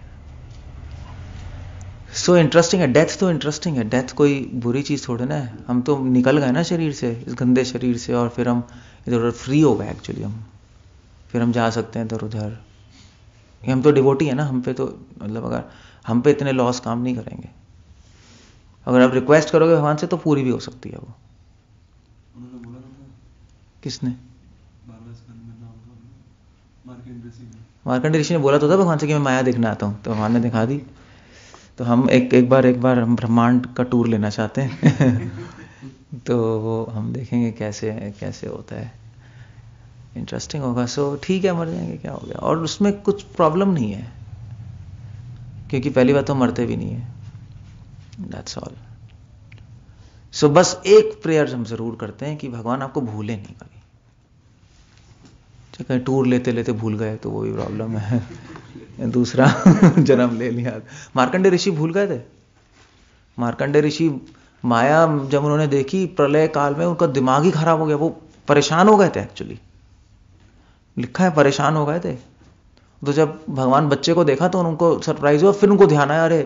सो इंटरेस्टिंग है, डेथ तो इंटरेस्टिंग है। डेथ कोई बुरी चीज थोड़ी ना है। हम तो निकल गए ना शरीर से, इस गंदे शरीर से, और फिर हम इधर उधर फ्री हो गए एक्चुअली। हम फिर हम जा सकते हैं इधर उधर। हम तो डिवोटी है ना, हम पे तो मतलब अगर हम पे इतने लॉस काम नहीं करेंगे। अगर आप रिक्वेस्ट करोगे भगवान से तो पूरी भी हो सकती है वो। उन्होंने बोला था, किसने? 12वें स्कंद में नाम था मार्कंडेय ऋषि ने। मार्कंडेय ऋषि ने बोला तो था भगवान से कि मैं माया देखना आता हूँ, तो भगवान ने दिखा दी। तो हम एक बार हम ब्रह्मांड का टूर लेना चाहते हैं तो वो हम देखेंगे कैसे होता है, इंटरेस्टिंग होगा। सो ठीक है, मर जाएंगे, क्या हो गया। और उसमें कुछ प्रॉब्लम नहीं है, क्योंकि पहली बात तो मरते भी नहीं है, दैट्स ऑल। सो बस एक प्रेयर हम जरूर करते हैं कि भगवान आपको भूले नहीं कभी। कहीं टूर लेते लेते भूल गए तो वो भी प्रॉब्लम है दूसरा जन्म ले लिया। मार्कंडेय ऋषि भूल गए थे। मार्कंडेय ऋषि माया जब उन्होंने देखी प्रलय काल में, उनका दिमाग ही खराब हो गया, वो परेशान हो गए थे एक्चुअली, लिखा है परेशान हो गए थे। तो जब भगवान बच्चे को देखा तो उनको सरप्राइज हुआ, फिर उनको ध्यान आया, अरे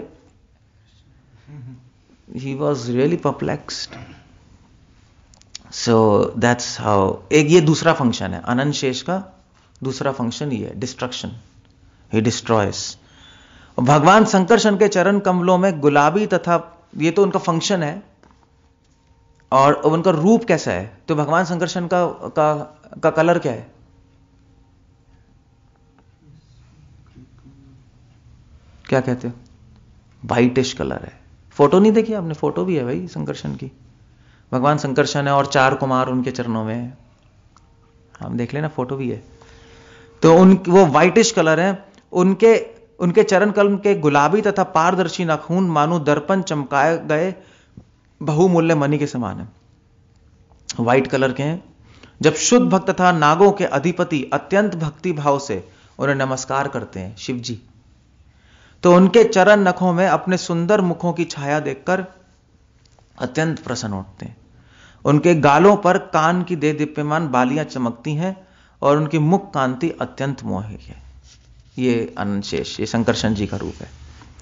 he was really perplexed. So that's how. एक ये दूसरा फंक्शन है अनंत शेष का, दूसरा फंक्शन ये है डिस्ट्रक्शन, ही डिस्ट्रॉयज। भगवान संकर्षण के चरण कमलों में गुलाबी तथा, ये तो उनका फंक्शन है। और उनका रूप कैसा है? तो भगवान संकर्षण का कलर क्या है? क्या कहते हो? वाइटिश कलर है। फोटो नहीं देखी आपने? फोटो भी है भाई संकर्षण की। भगवान संकर्षण है और 4 कुमार उनके चरणों में है, हम देख लेना, फोटो भी है। तो वो वाइटिश कलर है। उनके चरण कलम के गुलाबी तथा पारदर्शी नाखून मानो दर्पण चमकाए गए बहुमूल्य मणि के समान है, व्हाइट कलर के हैं। जब शुद्ध भक्त तथा नागों के अधिपति अत्यंत भक्ति भाव से उन्हें नमस्कार करते हैं शिव जी, तो उनके चरण नखों में अपने सुंदर मुखों की छाया देखकर अत्यंत प्रसन्न होते हैं। उनके गालों पर कान की दीप्यमान बालियां चमकती हैं और उनकी मुख कांति अत्यंत मोहक है। ये अनंत शेष, ये संकर्षण जी का रूप है।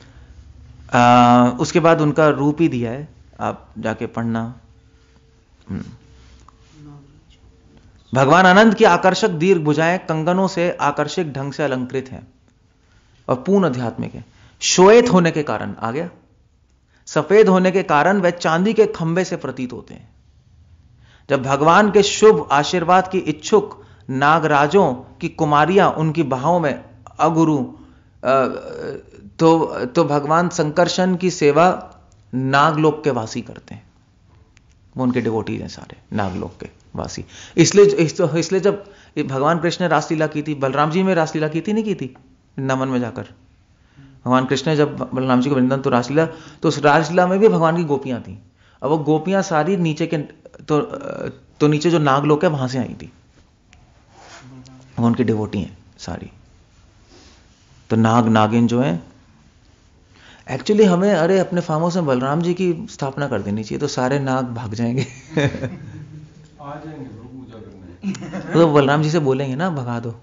उसके बाद उनका रूप ही दिया है, आप जाके पढ़ना। भगवान अनंत की आकर्षक दीर्घ भुजाएं कंगनों से आकर्षक ढंग से अलंकृत हैं और पूर्ण आध्यात्मिक है। श्वेत होने के कारण, आ गया, सफेद होने के कारण वह चांदी के खंभे से प्रतीत होते हैं। जब भगवान के शुभ आशीर्वाद की इच्छुक नागराजों की कुमारियां उनकी बाहों में अगुरु तो भगवान संकर्षण की सेवा नागलोक के वासी करते हैं। वो उनके डिवोटीज हैं सारे नागलोक के वासी। इसलिए जब भगवान कृष्ण ने रासलीला की थी, बलराम जी में रासलीला की थी, नहीं की थी वृंदावन में जाकर, भगवान कृष्ण ने जब बलराम जी को वृंदावन तो रासलीला, तो उस रासलीला में भी भगवान की गोपियां थी। अब वो गोपियां सारी नीचे के तो नीचे जो नागलोक है वहां से आई थी, वो उनकी डिवोटी हैं सारी। तो नाग नागिन जो है, एक्चुअली हमें अपने फार्म हाउस में बलराम जी की स्थापना कर देनी चाहिए, तो सारे नाग भाग जाएंगे। आ जाएंगे पूजा करने। तो बलराम जी से बोलेंगे ना, भगा दो।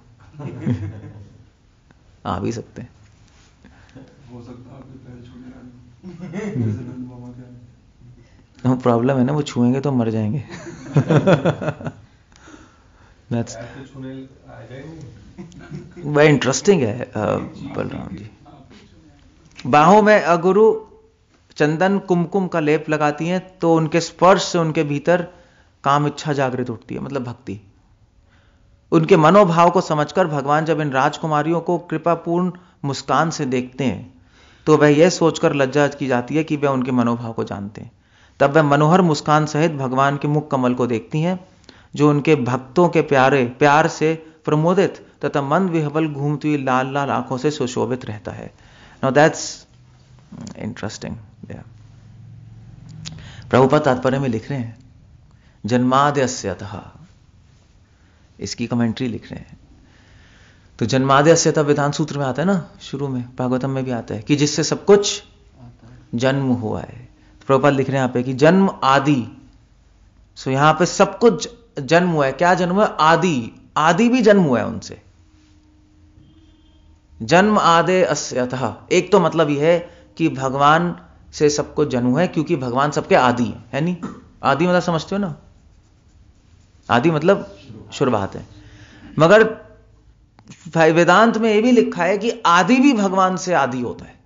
आ भी सकते हैं, हो सकता है आपके पैर छूने मामा क्या है। प्रॉब्लम है ना, वो छुएंगे तो मर जाएंगे। छूने आ जाएंगे। बड़ा इंटरेस्टिंग है बलराम जी। बाहों में अगुरु चंदन कुमकुम का लेप लगाती हैं, तो उनके स्पर्श से उनके भीतर काम इच्छा जागृत उठती है, मतलब भक्ति। उनके मनोभाव को समझकर भगवान जब इन राजकुमारियों को कृपापूर्ण मुस्कान से देखते हैं, तो वह यह सोचकर लज्जा की जाती है कि वह उनके मनोभाव को जानते हैं। तब वह मनोहर मुस्कान सहित भगवान के मुख कमल को देखती हैं, जो उनके भक्तों के प्यार से प्रमोदित तथा मंद विहवल घूमती हुई लाल लाल आंखों से सुशोभित रहता है। Now that's interesting. Yeah. Prabhupada तात्पर्य में लिख रहे हैं, जन्माद्यस्यतः, इसकी कमेंट्री लिख रहे हैं। तो जन्माद्यस्यतः वेदांत सूत्र में आता है ना, शुरू में भागवतम में भी आता है कि जिससे सब कुछ जन्म हुआ है। तो प्रभुपाद लिख रहे हैं यहां पे कि जन्म आदि। सो यहां पे सब कुछ जन्म हुआ है। क्या जन्म हुआ? आदि भी जन्म हुआ है उनसे। जन्म आदे अस्यतः, एक तो मतलब यह है कि भगवान से सबको जन्म हुआ है, क्योंकि भगवान सबके आदि है नहीं? आदि मतलब समझते हो ना, आदि मतलब शुरुआत है। मगर वेदांत में यह भी लिखा है कि आदि भी भगवान से आदि होता है,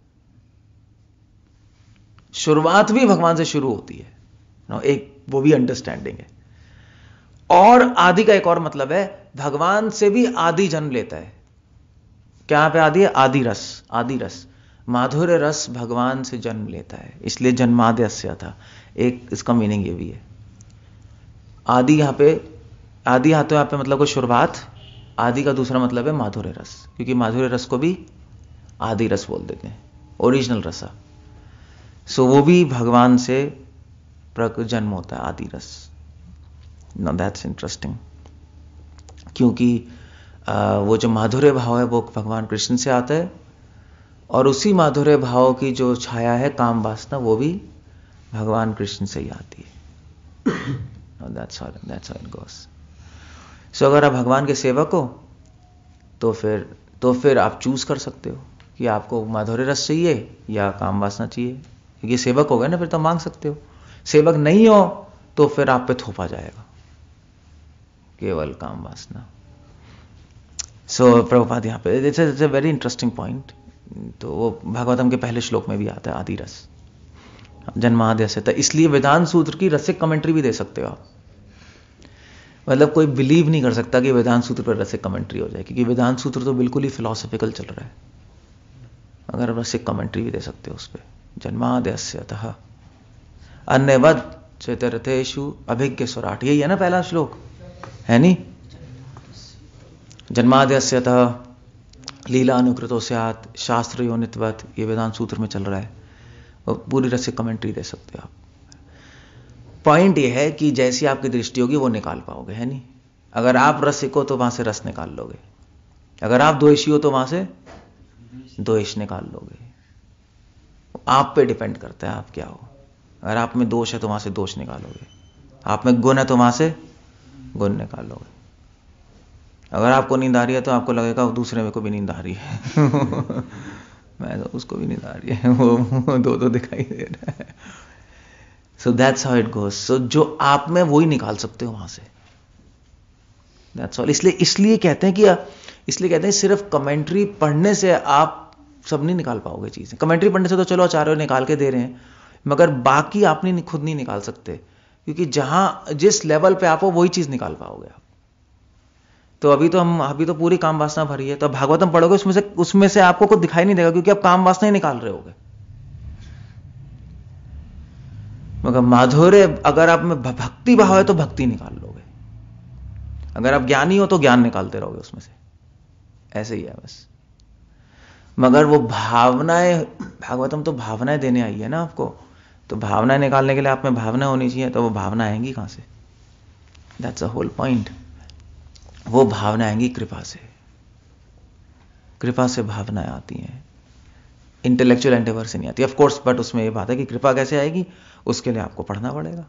शुरुआत भी भगवान से शुरू होती है। एक वो भी अंडरस्टैंडिंग है। और आदि का एक और मतलब है, भगवान से भी आदि जन्म लेता है। क्या पे आदि है? आदि रस। आदि रस, माधुर्य रस भगवान से जन्म लेता है, इसलिए जन्माद्यस्य था। एक इसका मीनिंग ये भी है। आदि यहां पे मतलब को शुरुआत। आदि का दूसरा मतलब है माधुर्य रस, क्योंकि माधुर्य रस को भी आदि रस बोल देते हैं, ओरिजिनल रसा। सो वो भी भगवान से जन्म होता है, आदि रस। नाउ दैट्स इंटरेस्टिंग, क्योंकि वो जो माधुर्य भाव है वो भगवान कृष्ण से आता है, और उसी माधुर्य भाव की जो छाया है काम वासना, वो भी भगवान कृष्ण से ही आती है। That's how it goes. So अगर आप भगवान के सेवक हो तो फिर आप चूज कर सकते हो कि आपको माधुर्य रस चाहिए या काम वासना चाहिए। क्योंकि सेवक हो गए ना, फिर तो मांग सकते हो। सेवक नहीं हो तो फिर आप पे थोपा जाएगा केवल काम वासना। सो प्रभुपाद यहाँ पे it's a very interesting point. तो वो भागवतम के पहले श्लोक में भी आता है, आदि रस जन्माद्यस्य। तो इसलिए वेदांत सूत्र की रसिक कमेंट्री भी दे सकते हो आप। मतलब कोई बिलीव नहीं कर सकता कि वेदांत सूत्र पर रसिक कमेंट्री हो जाए, क्योंकि वेदांत सूत्र तो बिल्कुल ही फिलोसॉफिकल चल रहा है। अगर रसिक कमेंट्री भी दे सकते हो उस पर, जन्माद्यस्यतः अन्यवद चैतरथेषु अभिज्ञ स्वराट, यही है ना पहला श्लोक, है नहीं? जन्माद्यस्यतः लीला अनुकृतो स्यात् शास्त्र योनित्वत, ये वेदांत सूत्र में चल रहा है। और पूरी रसिक कमेंट्री दे सकते हो आप। पॉइंट ये है कि जैसी आपकी दृष्टि होगी वो निकाल पाओगे, है नहीं? अगर आप रसिक हो तो वहां से रस निकाल लोगे, अगर आप द्वेषी हो तो वहां से द्वेष निकाल लोगे। आप पे डिपेंड करता है आप क्या हो। अगर आप में दोष है तो वहां से दोष निकालोगे, आप में गुण है तो वहां से गुण निकालोगे। अगर आपको नींद आ रही है तो आपको लगेगा दूसरे में को भी नींद आ रही है। मैं तो उसको भी नींद आ रही है, वो दो दिखाई दे रहा है। So that's how it goes. So जो आप में वो ही निकाल सकते हो वहां से, दैट्स ऑल। इसलिए कहते हैं सिर्फ कमेंट्री पढ़ने से आप सब नहीं निकाल पाओगे चीजें। कमेंट्री पढ़ने से तो चलो आचार्य निकाल के दे रहे हैं, मगर बाकी आप नहीं, खुद नहीं निकाल सकते, क्योंकि जहां जिस लेवल पे आप हो वही चीज निकाल पाओगे आप। तो अभी तो पूरी काम वासना भरी है, तो भागवतम पढ़ोगे उसमें से आपको कुछ दिखाई नहीं देगा, क्योंकि आप काम वासना ही निकाल रहे होगे। मगर माधुर्य, अगर आप में भक्ति भाव है तो भक्ति निकाल लोगे, अगर आप ज्ञानी हो तो ज्ञान निकालते रहोगे उसमें से, ऐसे ही है बस। मगर वो भावनाएं, भागवतम तो भावनाएं देने आई है ना आपको, तो भावनाएं निकालने के लिए आप में भावना होनी चाहिए, तो वो भावना आएंगी कहां से? That's a whole point. वो भावना आएंगी कृपा से, कृपा से भावनाएं आती हैं, इंटेलेक्चुअल एंडेवर से नहीं आती ऑफ कोर्स। बट उसमें ये बात है कि कृपा कैसे आएगी, उसके लिए आपको पढ़ना पड़ेगा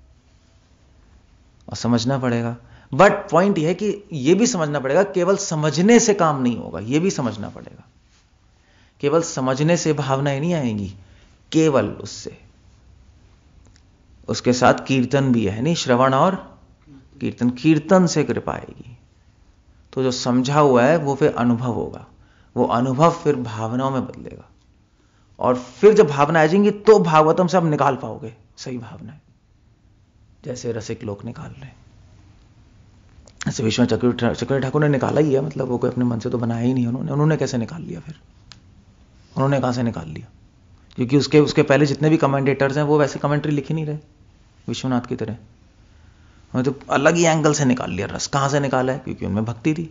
और समझना पड़ेगा। बट पॉइंट यह है कि यह भी समझना पड़ेगा, केवल समझने से काम नहीं होगा, यह भी समझना पड़ेगा। केवल समझने से भावनाएं नहीं आएंगी, केवल उससे, उसके साथ कीर्तन भी है नहीं, श्रवण और कीर्तन, कीर्तन से कृपा आएगी। तो जो समझा हुआ है वो फिर अनुभव होगा, वो अनुभव फिर भावनाओं में बदलेगा, और फिर जब भावना आ जाएंगी तो भागवतम से आप निकाल पाओगे सही भावनाएं, जैसे रसिक लोग निकाल रहे हैं। ऐसे विश्वनाथ चक्रवर्ती ठाकुर ने निकाला ही है, मतलब वो कोई अपने मन से तो बनाया ही नहीं उन्होंने कैसे निकाल लिया? फिर उन्होंने कहां से निकाल लिया? क्योंकि उसके पहले जितने भी कमेंटेटर्स हैं वो वैसे कमेंट्री लिख ही नहीं रहे विश्वनाथ की तरह, तो अलग ही एंगल से निकाल लिया रस। कहां से निकाला है? क्योंकि उनमें भक्ति थी।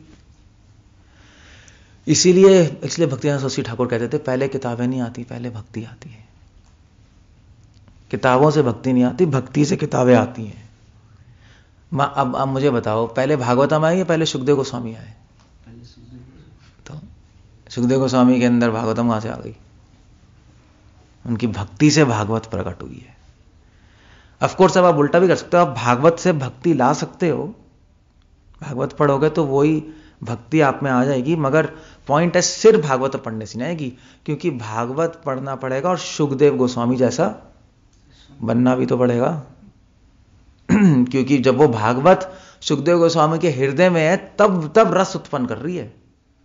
इसलिए भक्तिनाथ सरस्वती ठाकुर कहते थे पहले किताबें नहीं आती, पहले भक्ति आती है। किताबों से भक्ति नहीं आती, भक्ति से किताबें आती हैं। अब मुझे बताओ, पहले भागवतम आए या पहले सुखदेव गोस्वामी आए? तो सुखदेव गोस्वामी के अंदर भागवतम कहां से आ गई? उनकी भक्ति से भागवत प्रकट हुई है। ऑफ कोर्स अब आप उल्टा भी कर सकते हो, आप भागवत से भक्ति ला सकते हो, भागवत पढ़ोगे तो वही भक्ति आप में आ जाएगी। मगर पॉइंट है सिर्फ भागवत पढ़ने से नहीं आएगी, क्योंकि भागवत पढ़ना पड़ेगा और सुखदेव गोस्वामी जैसा बनना भी तो पड़ेगा। क्योंकि जब वो भागवत सुखदेव गोस्वामी के हृदय में है तब रस उत्पन्न कर रही है।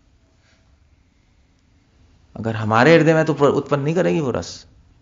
अगर हमारे हृदय में तो उत्पन्न नहीं करेगी वो रस।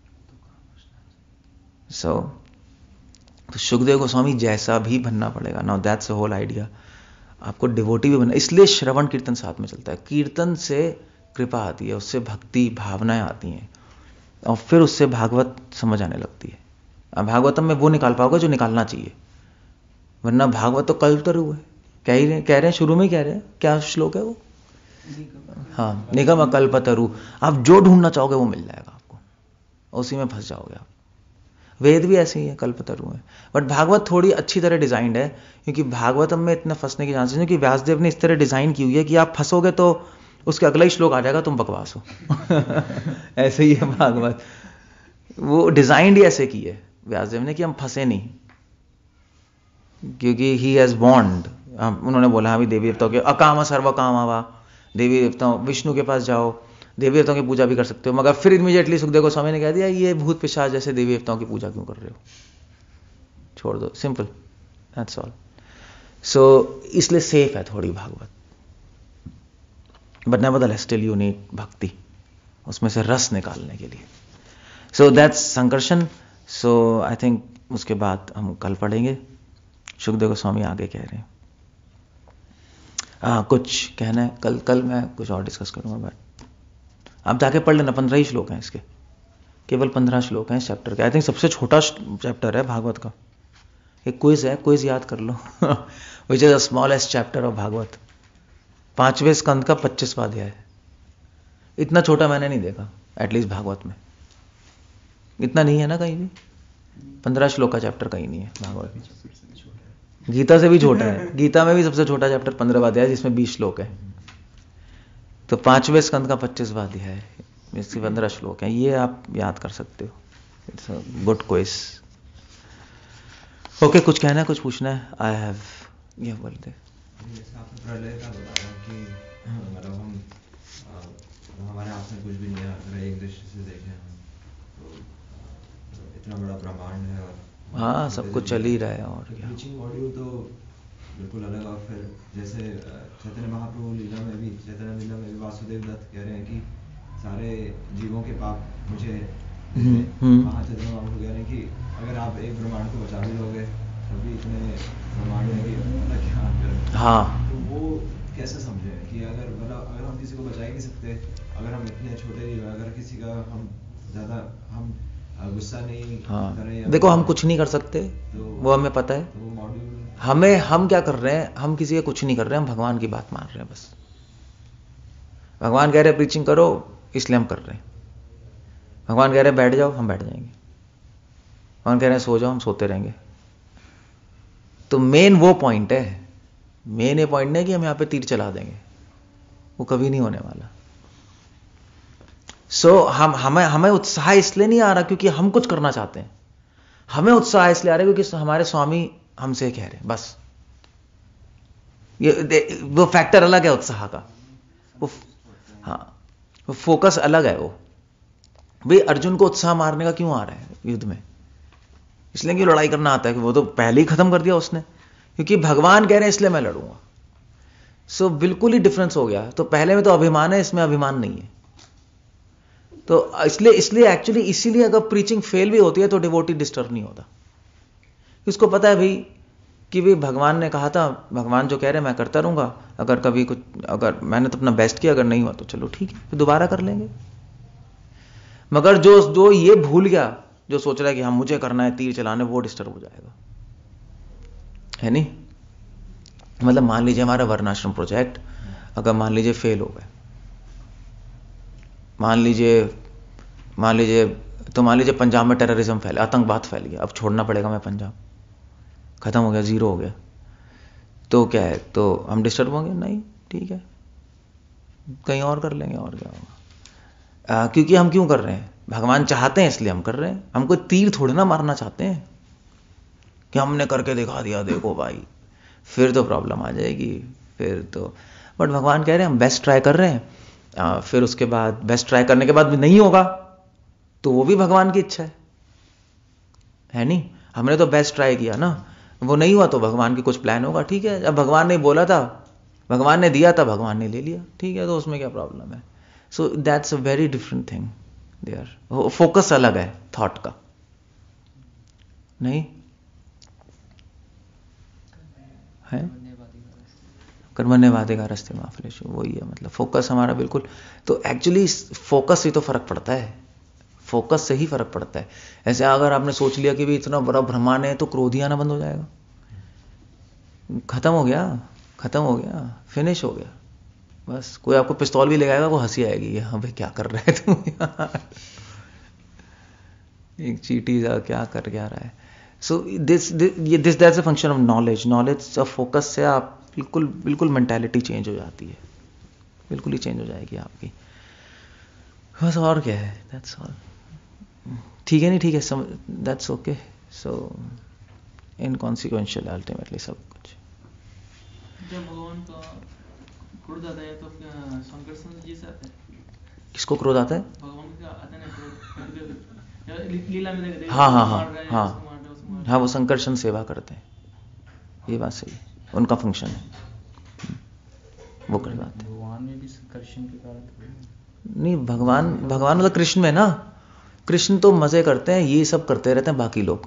तो सुखदेव गोस्वामी जैसा भी बनना पड़ेगा। Now that's the whole idea. आपको डिवोटी भी बनना, इसलिए श्रवण कीर्तन साथ में चलता है। कीर्तन से कृपा आती है, उससे भक्ति भावनाएं आती हैं, और फिर उससे भागवत समझ आने लगती है। अब भागवतम में वो निकाल पाओगे जो निकालना चाहिए, वरना भागवत तो कल्पतरु है। कह रहे हैं शुरू में कह रहे हैं, क्या श्लोक है वो? हाँ, निगम कल्पतरु। आप जो ढूंढना चाहोगे वो मिल जाएगा आपको, उसी में फंस जाओगे आप। वेद भी ऐसे ही है, कल्पतरु है। बट भागवत थोड़ी अच्छी तरह डिजाइंड है, क्योंकि भागवतम में इतना फंसने की चांसेस नहीं, कि व्यासदेव ने इस तरह डिजाइन की हुई है कि आप फंसोगे तो उसके अगला ही श्लोक आ जाएगा तुम बकवास हो। ऐसे ही है भागवत, वो डिजाइंड ही ऐसे की है व्यासदेव ने कि हम फंसे नहीं, क्योंकि ही हैज बॉन्ड। उन्होंने बोला अभी देवी देवताओं के अकाम सर्व कामावा, देवी देवताओं विष्णु के पास जाओ, देवी देवताओं की पूजा भी कर सकते हो। मगर फिर इमीडिएटली सुखदेव गोस्वामी ने कह दिया ये भूत पिशाच जैसे देवी देवताओं की पूजा क्यों कर रहे हो, छोड़ दो, सिंपल, दैट्स ऑल। सो इसलिए सेफ है थोड़ी Bhagavata, but nevertheless still you need bhakti, उसमें से रस निकालने के लिए। So that's Sankarshan. So I think उसके बाद हम कल पढ़ेंगे। सुखदेव गोस्वामी आगे कह रहे हैं। कुछ कहना है? कल मैं कुछ और डिस्कस करूंगा, बट आप जाके पढ़ लेना। 15 ही श्लोक हैं इसके, केवल 15 श्लोक हैं इस चैप्टर के। आई थिंक सबसे छोटा चैप्टर है भागवत का। एक क्विज है, क्विज याद कर लो। Which is the smallest chapter of Bhagavata. 5वें स्कंद का 25वां अध्याय है। इतना छोटा मैंने नहीं देखा एटलीस्ट भागवत में, इतना नहीं है ना कहीं भी। 15 श्लोक का चैप्टर कहीं नहीं है भागवत में। गीता से भी छोटा है, गीता में भी सबसे छोटा चैप्टर 15वां अध्याय जिसमें 20 श्लोक है। तो 5वें स्कंद का 25वां अध्याय है, इसके 15 श्लोक हैं। ये आप याद कर सकते हो। It's a good quiz. Okay, कुछ कहना है, कुछ पूछना है? आई हैव ये बोलते जैसे आपने प्रलय का बताया कि मतलब हम हमारे हाथ में कुछ भी नहीं है, अगर एक दृष्टि से देखें हम तो इतना बड़ा ब्रह्मांड है, और हाँ सब कुछ चल ही रहा है। और क्या टीचिंग मॉड्यूल तो बिल्कुल अलग। और फिर जैसे चैतन्य महाप्रभु लीला में भी, चैतन्य लीला में भी वासुदेव दत्त कह रहे हैं कि सारे जीवों के पाप मुझे महाचैतन्य महाप्रभु कह रहे हैं कि अगर आप एक ब्रह्मांड को बचा भी लोगे तभी इतने ब्रह्मांड में कि मतलब क्या करें। हाँ, तो वो कैसे समझे कि अगर हम किसी को बचा ही नहीं सकते, अगर हम इतने छोटे, अगर किसी का हम ज़्यादा हम गुस्सा नहीं करें, देखो हम कुछ नहीं कर सकते, तो वो हमें पता है। तो वो मॉड्यूल हम क्या कर रहे हैं, हम किसी का कुछ नहीं कर रहे हैं, हम भगवान की बात मान रहे हैं बस। भगवान कह रहे हैं प्रीचिंग करो, इसलिए हम कर रहे हैं। भगवान कह रहे हैं बैठ जाओ, हम बैठ जाएंगे। भगवान कह रहे हैं सो जाओ, हम सोते रहेंगे। तो मेन वो पॉइंट है, मेन ये पॉइंट नहीं कि हम यहां पे तीर चला देंगे, वो कभी नहीं होने वाला। हमें उत्साह इसलिए नहीं आ रहा क्योंकि हम कुछ करना चाहते हैं, हमें उत्साह इसलिए आ रहा है क्योंकि हमारे स्वामी हमसे कह रहे हैं बस। वो फैक्टर अलग है उत्साह का, वो फोकस अलग है। वो भाई अर्जुन को उत्साह मारने का क्यों आ रहा है युद्ध में? इसलिए कि लड़ाई करना आता है, कि वो तो पहले ही खत्म कर दिया उसने, क्योंकि भगवान कह रहे हैं इसलिए मैं लड़ूंगा। सो बिल्कुल ही डिफरेंस हो गया। तो पहले में तो अभिमान है, इसमें अभिमान नहीं है। तो इसलिए एक्चुअली इसीलिए अगर प्रीचिंग फेल भी होती है तो डिवोटी डिस्टर्ब नहीं होता। उसको पता है भाई कि भाई भगवान ने कहा था, भगवान जो कह रहे हैं मैं करता रहूंगा। अगर कभी कुछ, अगर मैंने तो अपना बेस्ट किया, अगर नहीं हुआ तो चलो ठीक है, फिर दोबारा कर लेंगे। मगर जो ये भूल गया, जो सोच रहा है कि हाँ मुझे करना है तीर चलाने, वो डिस्टर्ब हो जाएगा, है नहीं? मतलब मान लीजिए हमारा वर्णाश्रम प्रोजेक्ट अगर मान लीजिए फेल हो गए, मान लीजिए पंजाब में टेररिज्म फैला, आतंकवाद फैल गया, अब छोड़ना पड़ेगा मैं पंजाब, खत्म हो गया, जीरो हो गया, तो क्या है? तो हम डिस्टर्ब होंगे? नहीं, ठीक है, कहीं और कर लेंगे, और क्या होगा। क्योंकि हम क्यों कर रहे हैं? भगवान चाहते हैं इसलिए हम कर रहे हैं। हम कोई तीर थोड़े ना मारना चाहते हैं कि हमने करके दिखा दिया, देखो भाई, फिर तो प्रॉब्लम आ जाएगी फिर तो। बट भगवान कह रहे हैं हम बेस्ट ट्राई कर रहे हैं, फिर उसके बाद बेस्ट ट्राई करने के बाद भी नहीं होगा तो वो भी भगवान की इच्छा है नहीं? हमने तो बेस्ट ट्राई किया ना, वो नहीं हुआ तो भगवान की कुछ प्लान होगा, ठीक है। अब भगवान ने बोला था, भगवान ने दिया था, भगवान ने ले लिया, ठीक है, तो उसमें क्या प्रॉब्लम है? So that's a very different thing there. Focus अलग है थॉट का, नहीं है? कर्मण्येवाधिकार रस्ते मा फलेषु, वही है मतलब फोकस हमारा बिल्कुल। तो एक्चुअली फोकस से तो फर्क पड़ता है, फोकस से ही फर्क पड़ता है। ऐसे अगर आपने सोच लिया कि भी इतना बड़ा ब्रह्मांड है तो क्रोध ही आना बंद हो जाएगा, खत्म हो गया, फिनिश हो गया। बस कोई आपको पिस्तौल भी लगाएगा, वो हंसी आएगी, हाँ भाई क्या कर रहे हैं तुम यार, एक चीटी क्या रहा है। So this that's a function of knowledge of focus से आप बिल्कुल मेंटालिटी चेंज हो जाती है, बिल्कुल ही चेंज हो जाएगी आपकी, बस। और क्या है? That's all. ठीक है, नहीं ठीक है, that's okay. So inconsequential ultimately सब कुछ। जब भगवान का क्रोध आता है तो संकर्षण जी से आता है। किसको क्रोध आता है? भगवान का आता है ना, लीला में देखते हैं। हाँ, वो संकर्षण सेवा करते हैं, ये बात सही है, उनका फंक्शन है, वो कर जाते हैं। भगवान में भी संकर्षण के कारण नहीं, भगवान मतलब कृष्ण में ना, कृष्ण तो मजे करते हैं, ये सब करते रहते हैं बाकी लोग।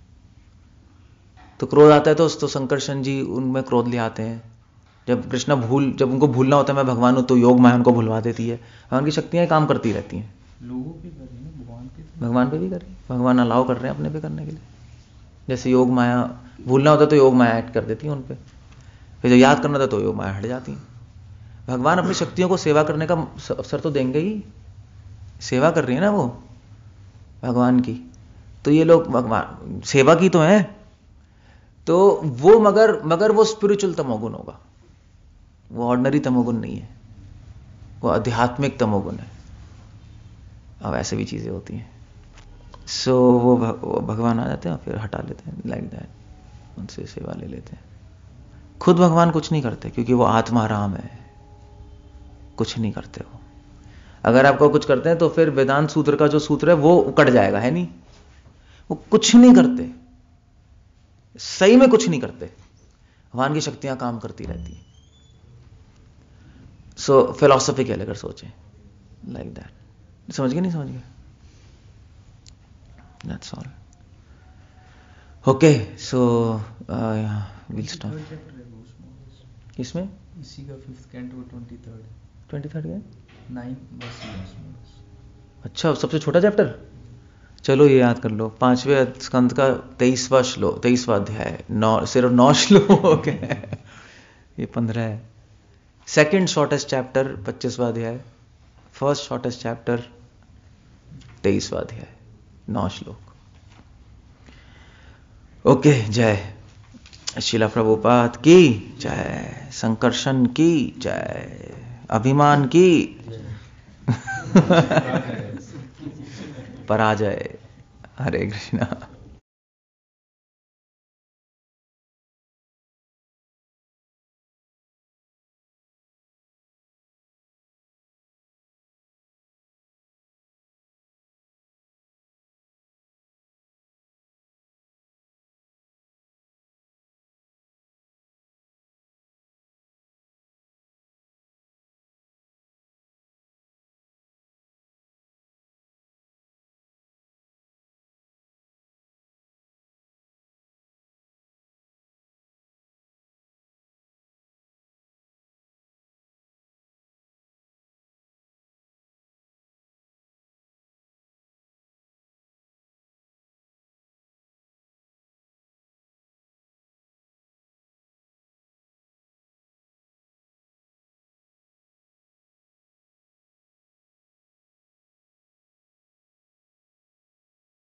तो क्रोध आता है तो संकर्षण जी उनमें क्रोध ले आते हैं। जब उनको भूलना होता है मैं भगवान हूं, तो योग माया उनको भुलवा देती है। भगवान की शक्तियां काम करती रहती हैं, लोगों पे कर रहे हैं, भगवान पे भी कर रहे हैं, भगवान अलाउ कर रहे हैं अपने पे करने के लिए। जैसे योग माया भूलना होता है तो योग माया ऐड कर देती है उन पे, फिर जब याद करना था तो योग माया हट जाती है। भगवान अपनी शक्तियों को सेवा करने का अवसर तो देंगे ही, सेवा कर रही है ना वो भगवान की, तो ये लोग भगवान सेवा की तो है, तो वो मगर वो स्पिरिचुअल तमोगुण होगा, वो ऑर्डिनरी तमोगुण नहीं है, वो आध्यात्मिक तमोगुण है। अब ऐसे भी चीजें होती हैं। सो वो भगवान आ जाते हैं और फिर हटा लेते हैं, लाइक दैट, उनसे सेवा ले लेते हैं। खुद भगवान कुछ नहीं करते क्योंकि वो आत्माराम है, कुछ नहीं करते वो। अगर आपको कुछ करते हैं तो फिर वेदांत सूत्र का जो सूत्र है वो कट जाएगा, है नहीं? वो कुछ नहीं करते, सही में कुछ नहीं करते, भगवान की शक्तियां काम करती रहती हैं। सो फिलॉसफिकल अगर सोचें, लाइक दैट। समझ गए नहीं समझ गए? That's all. Okay, so will stop. Third chapter है वो उसमें. किसमें? इसी का 5th कैंटो 23rd 23rd है. 9th बस ये उसमें. अच्छा, सबसे छोटा चैप्टर. चलो ये याद कर लो, 5वें स्कंद का 23वां अध्याय, सिर्फ 9 श्लोक है. ये 15 है. सेकंड शॉर्टेस्ट चैप्टर 25वां अध्याय, फर्स्ट शॉर्टेस्ट चैप्टर 23वां अध्याय, 9 श्लोक. ओके, जय श्रीला प्रभुपाद की जय, संकर्षण की जय, अभिमान की पराजय. हरे कृष्णा.